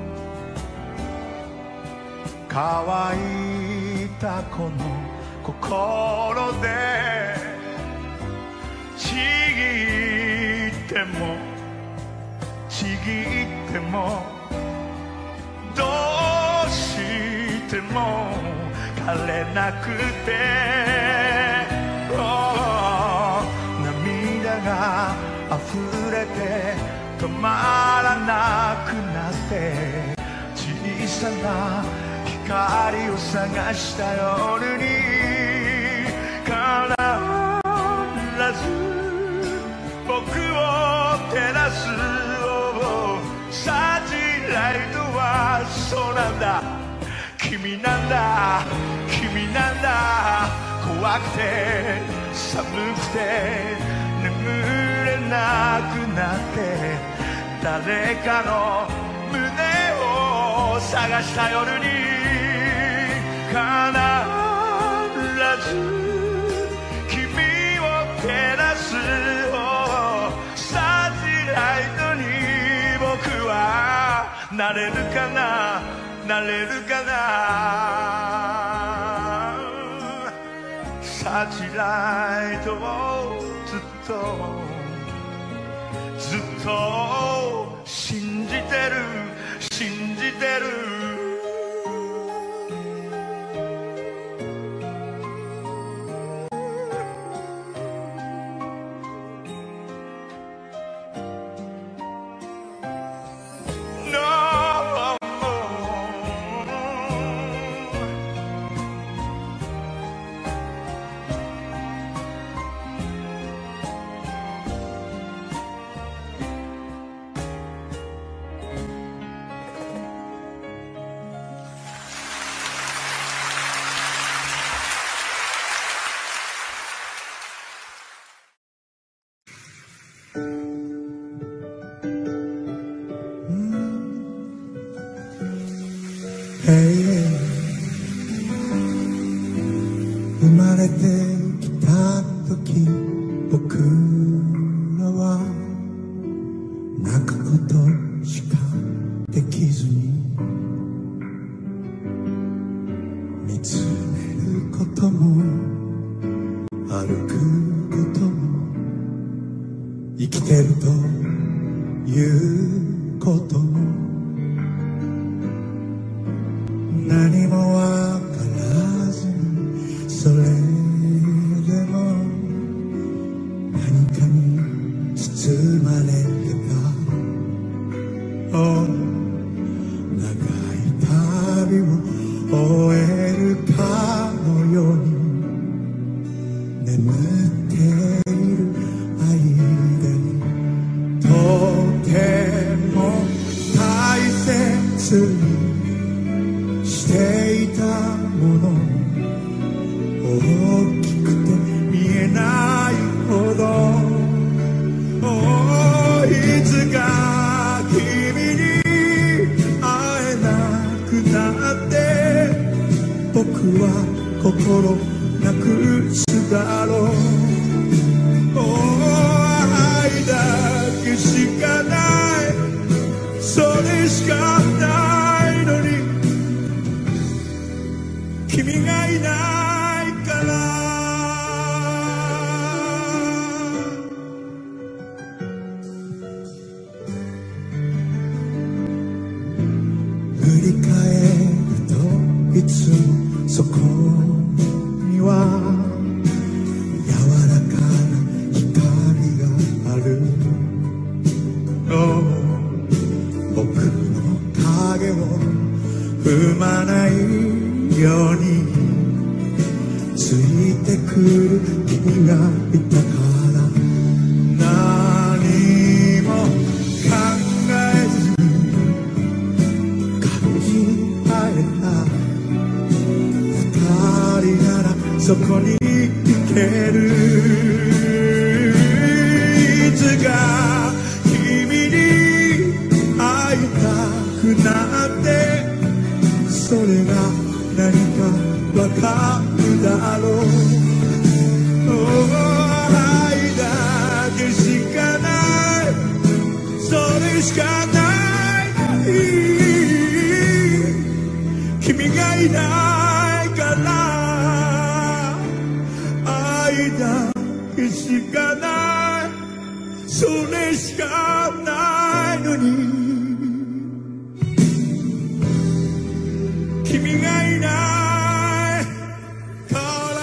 乾いたこの心でちぎってもちぎってもどうしても枯れなくて、oh、涙が溢れて止まらなくなって、小さな光を探した夜に必ず僕を照らす、サーチライトはそうなんだ、君なんだ、君なんだ、怖くて寒くて眠れなくなって、誰かの胸を探した夜に必ず君を照らす、サーチライトに僕はなれるかな、なれるかな。サーチライトをずっとずっと信じてる、信じてる。 生まれてきた時、僕らは泣くことしかできずに、見つめることも歩くことも、生きてるということも、何もわからずに、それでも何かに包まれてた。oh、長い旅を終えるかのように、眠っている間にとても大切にしていたもの、大きくて見えないほど、oh、いつか君に会えなくなって、僕は心なくすだろう。oh、愛だけしかない、それしかないのに、君がいないから。振り返るといつもそこには柔らかな光がある。oh、僕の影を踏まないようについてくる君がいたから、何も考えずに感じ合えた二人ならそこに行ける。いつか君に会いたくなってそれが何かわかるだろう。愛だけしかない、それしかない君がいないから愛だけしかない、それしかないのに君がいないから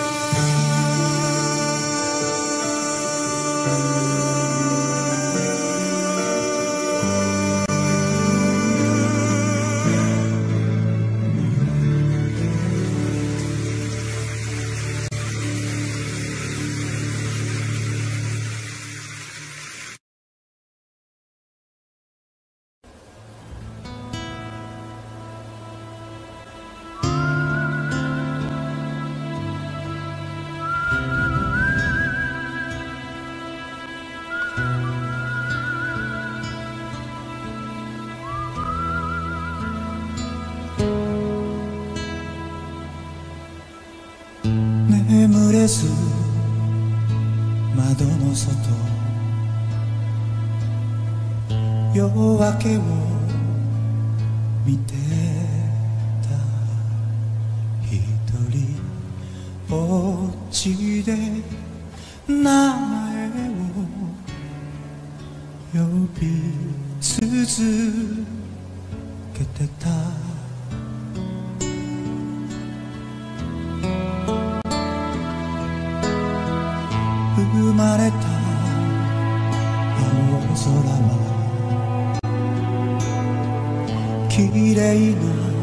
眠れず窓の外夜明けを見てた、一人ぼっちで名前を呼び続けてた。生まれた青空は綺麗な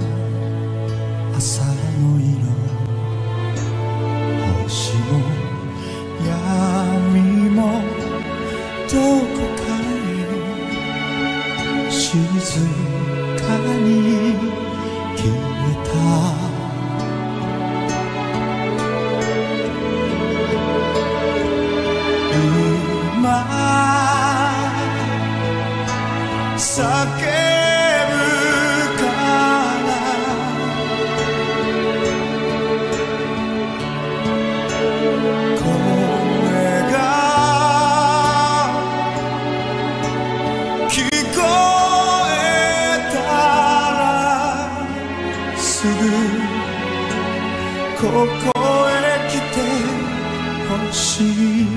朝の色、星も闇もどこかへ静かに消えた。叫ぶから声が聞こえたらすぐここへ来てほしい。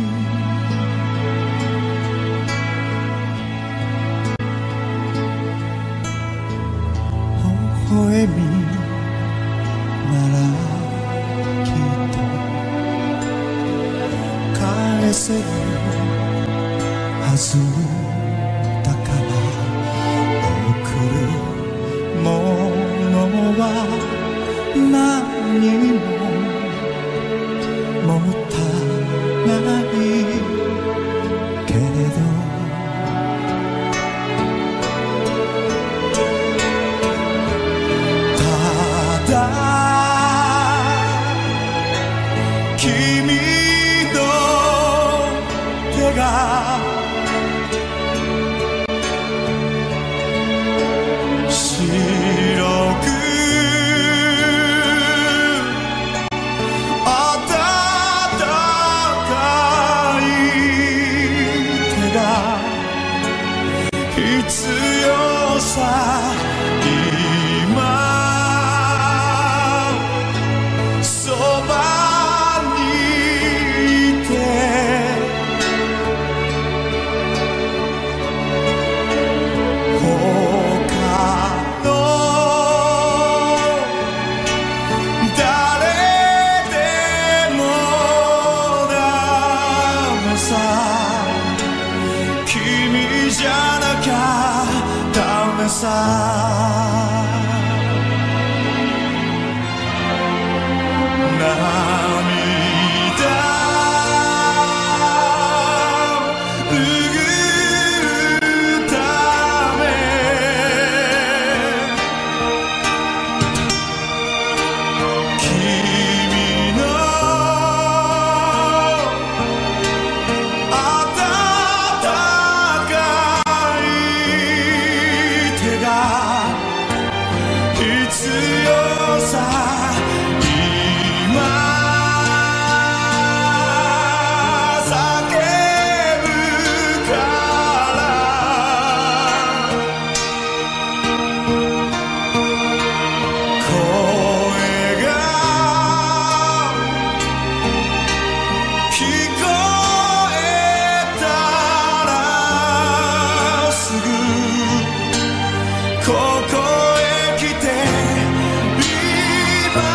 微笑みならきっと返せるはずだから、送るものは何ももったいないけれど、君の手が白く温かい手が必要さ、今そばじゃなきゃダメさ。涙拭うため君の必強さ今ここへ来てリバ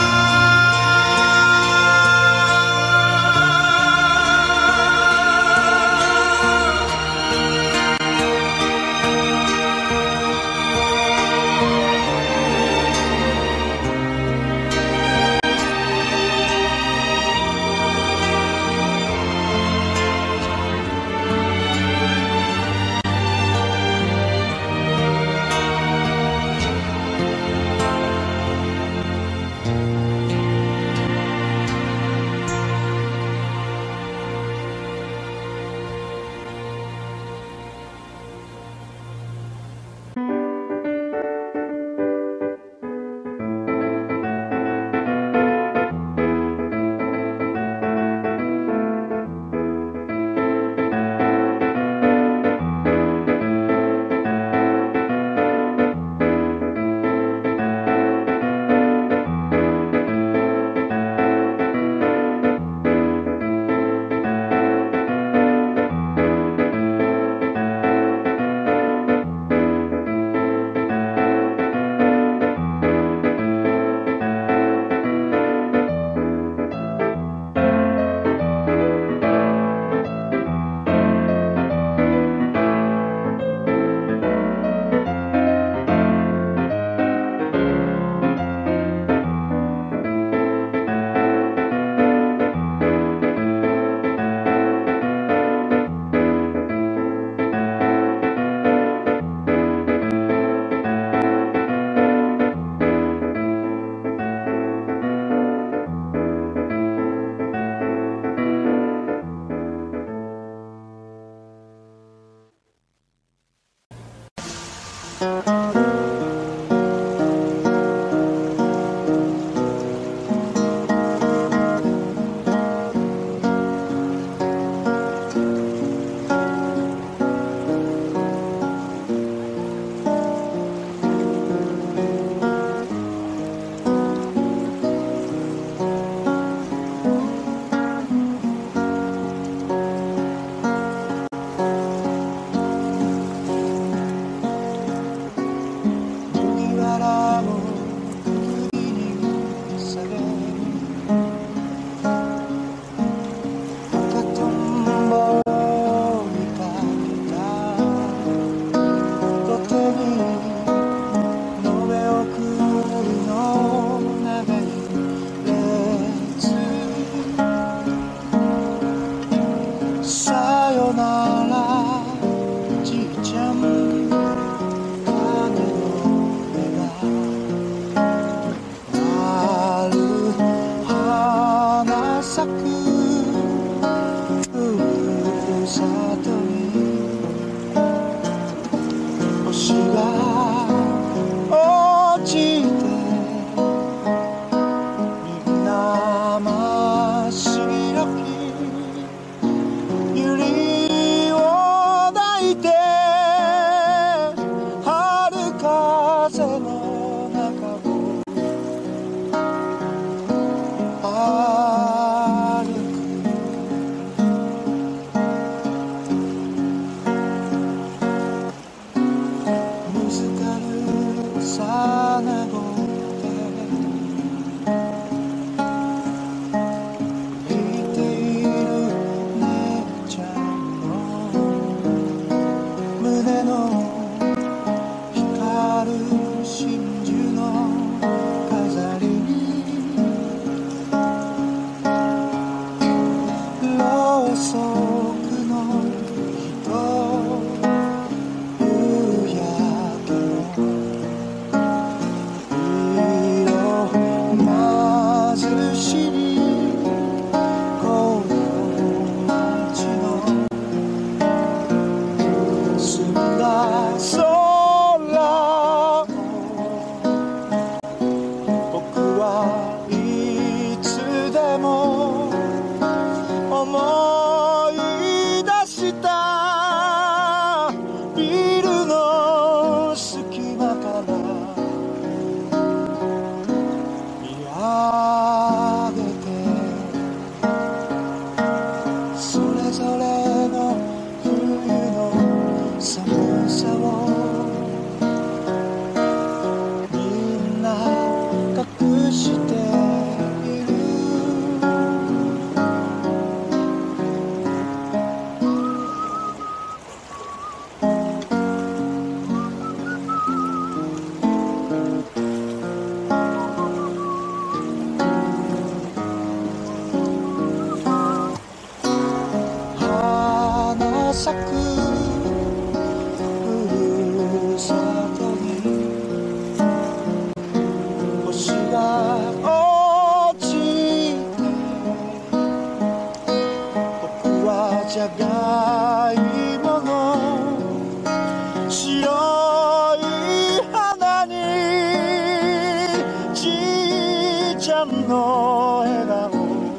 んの笑顔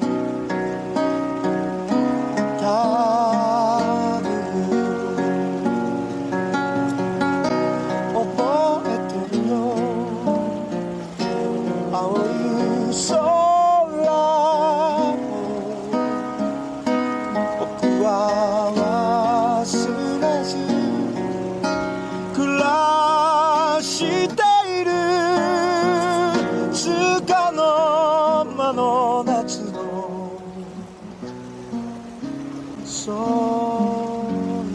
たぶ覚えてるよ青い空を僕は忘れず暮らしているつかの間の夏のそう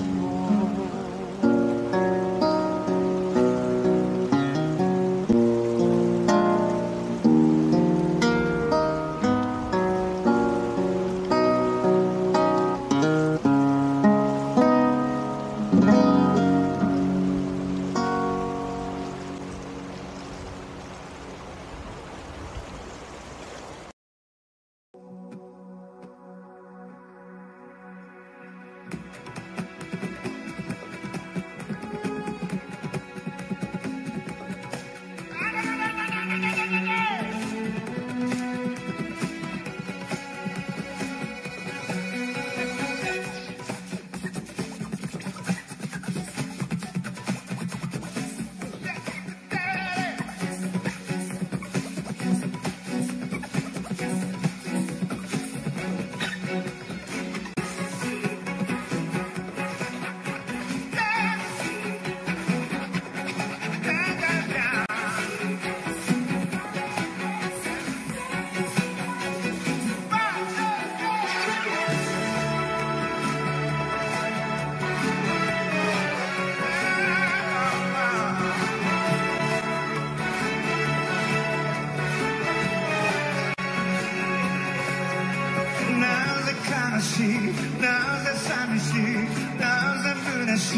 なぜ寂しいなぜ虚しい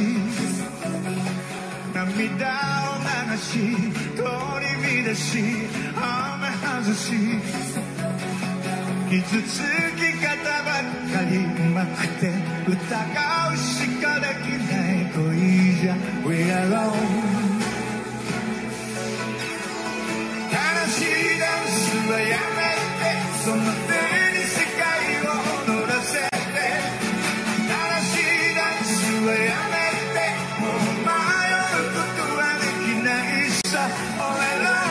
涙を流し取り乱し雨外し傷つき方ばっかりまくて疑うしかできない恋じゃ We are alone 悲しいダンスはやめてその手に世界を踊らせて悲しいダンスはやめてもう迷うことはできないさ俺ら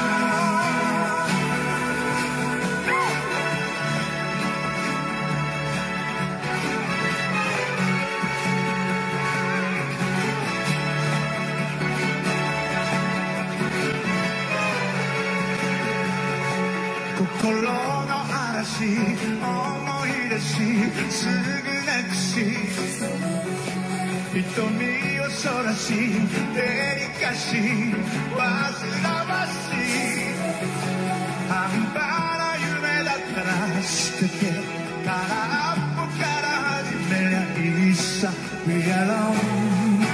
心の嵐思い出しすぐなくし瞳をそらし照りかし煩わしい半端な夢だったら捨てて空っぽから始めりゃいいさ We are alone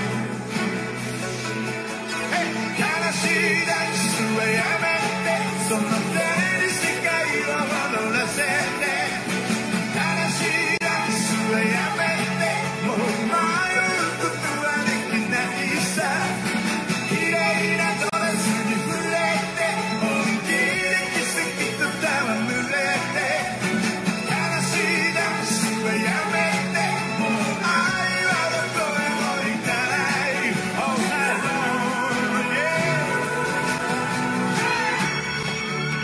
悲しいダンスはやめてその手踊らせて悲しいダンスはやめてもう迷うことはできないさ綺麗なドレスに触れて本気で奇跡と戯れて悲しいダンスはやめてもう愛はどこへも行かない Oh, I know, yeah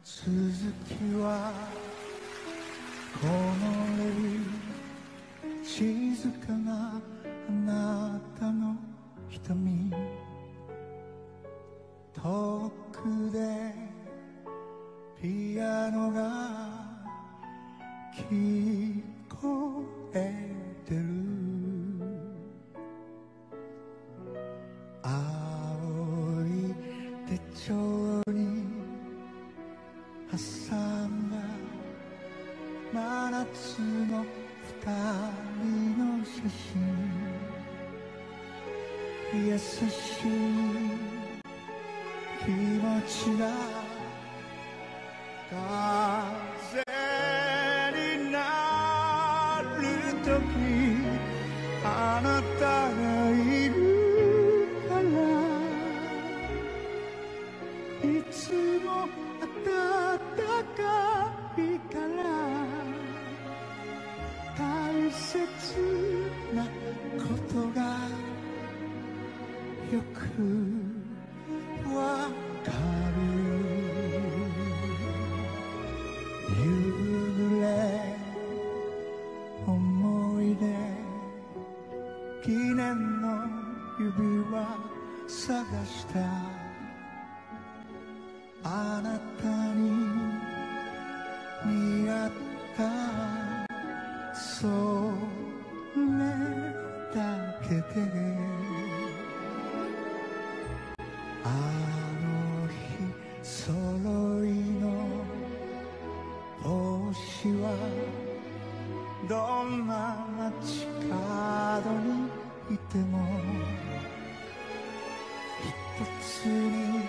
続きはこのレ静かなあなたの瞳遠くでピアノが聞こえてる青い手帳に挟んだ真夏の二人の写真優しい気持ちが風になるときあなたがいるからいつも暖かいから大切なことがよくわかる夕暮れ思い出記念の指輪探したあなたに似合ったそれだけであの日揃いの帽子はどんな街角にいても一つに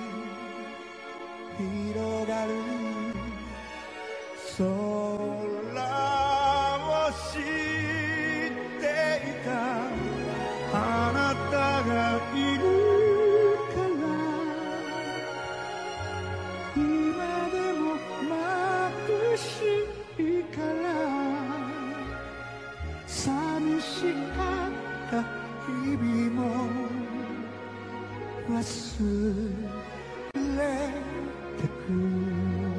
広がる空を知っていたあなたがいるから今でも眩しいから寂しかった日々も忘れてく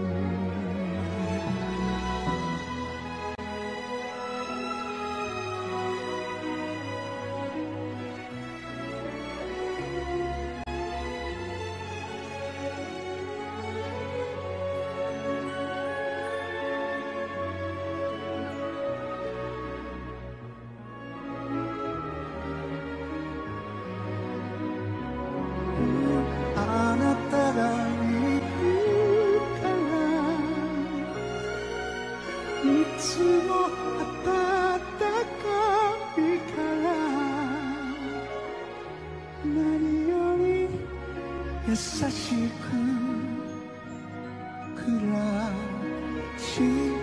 あなたがいるからいつも暖かいから何より優しく暮らし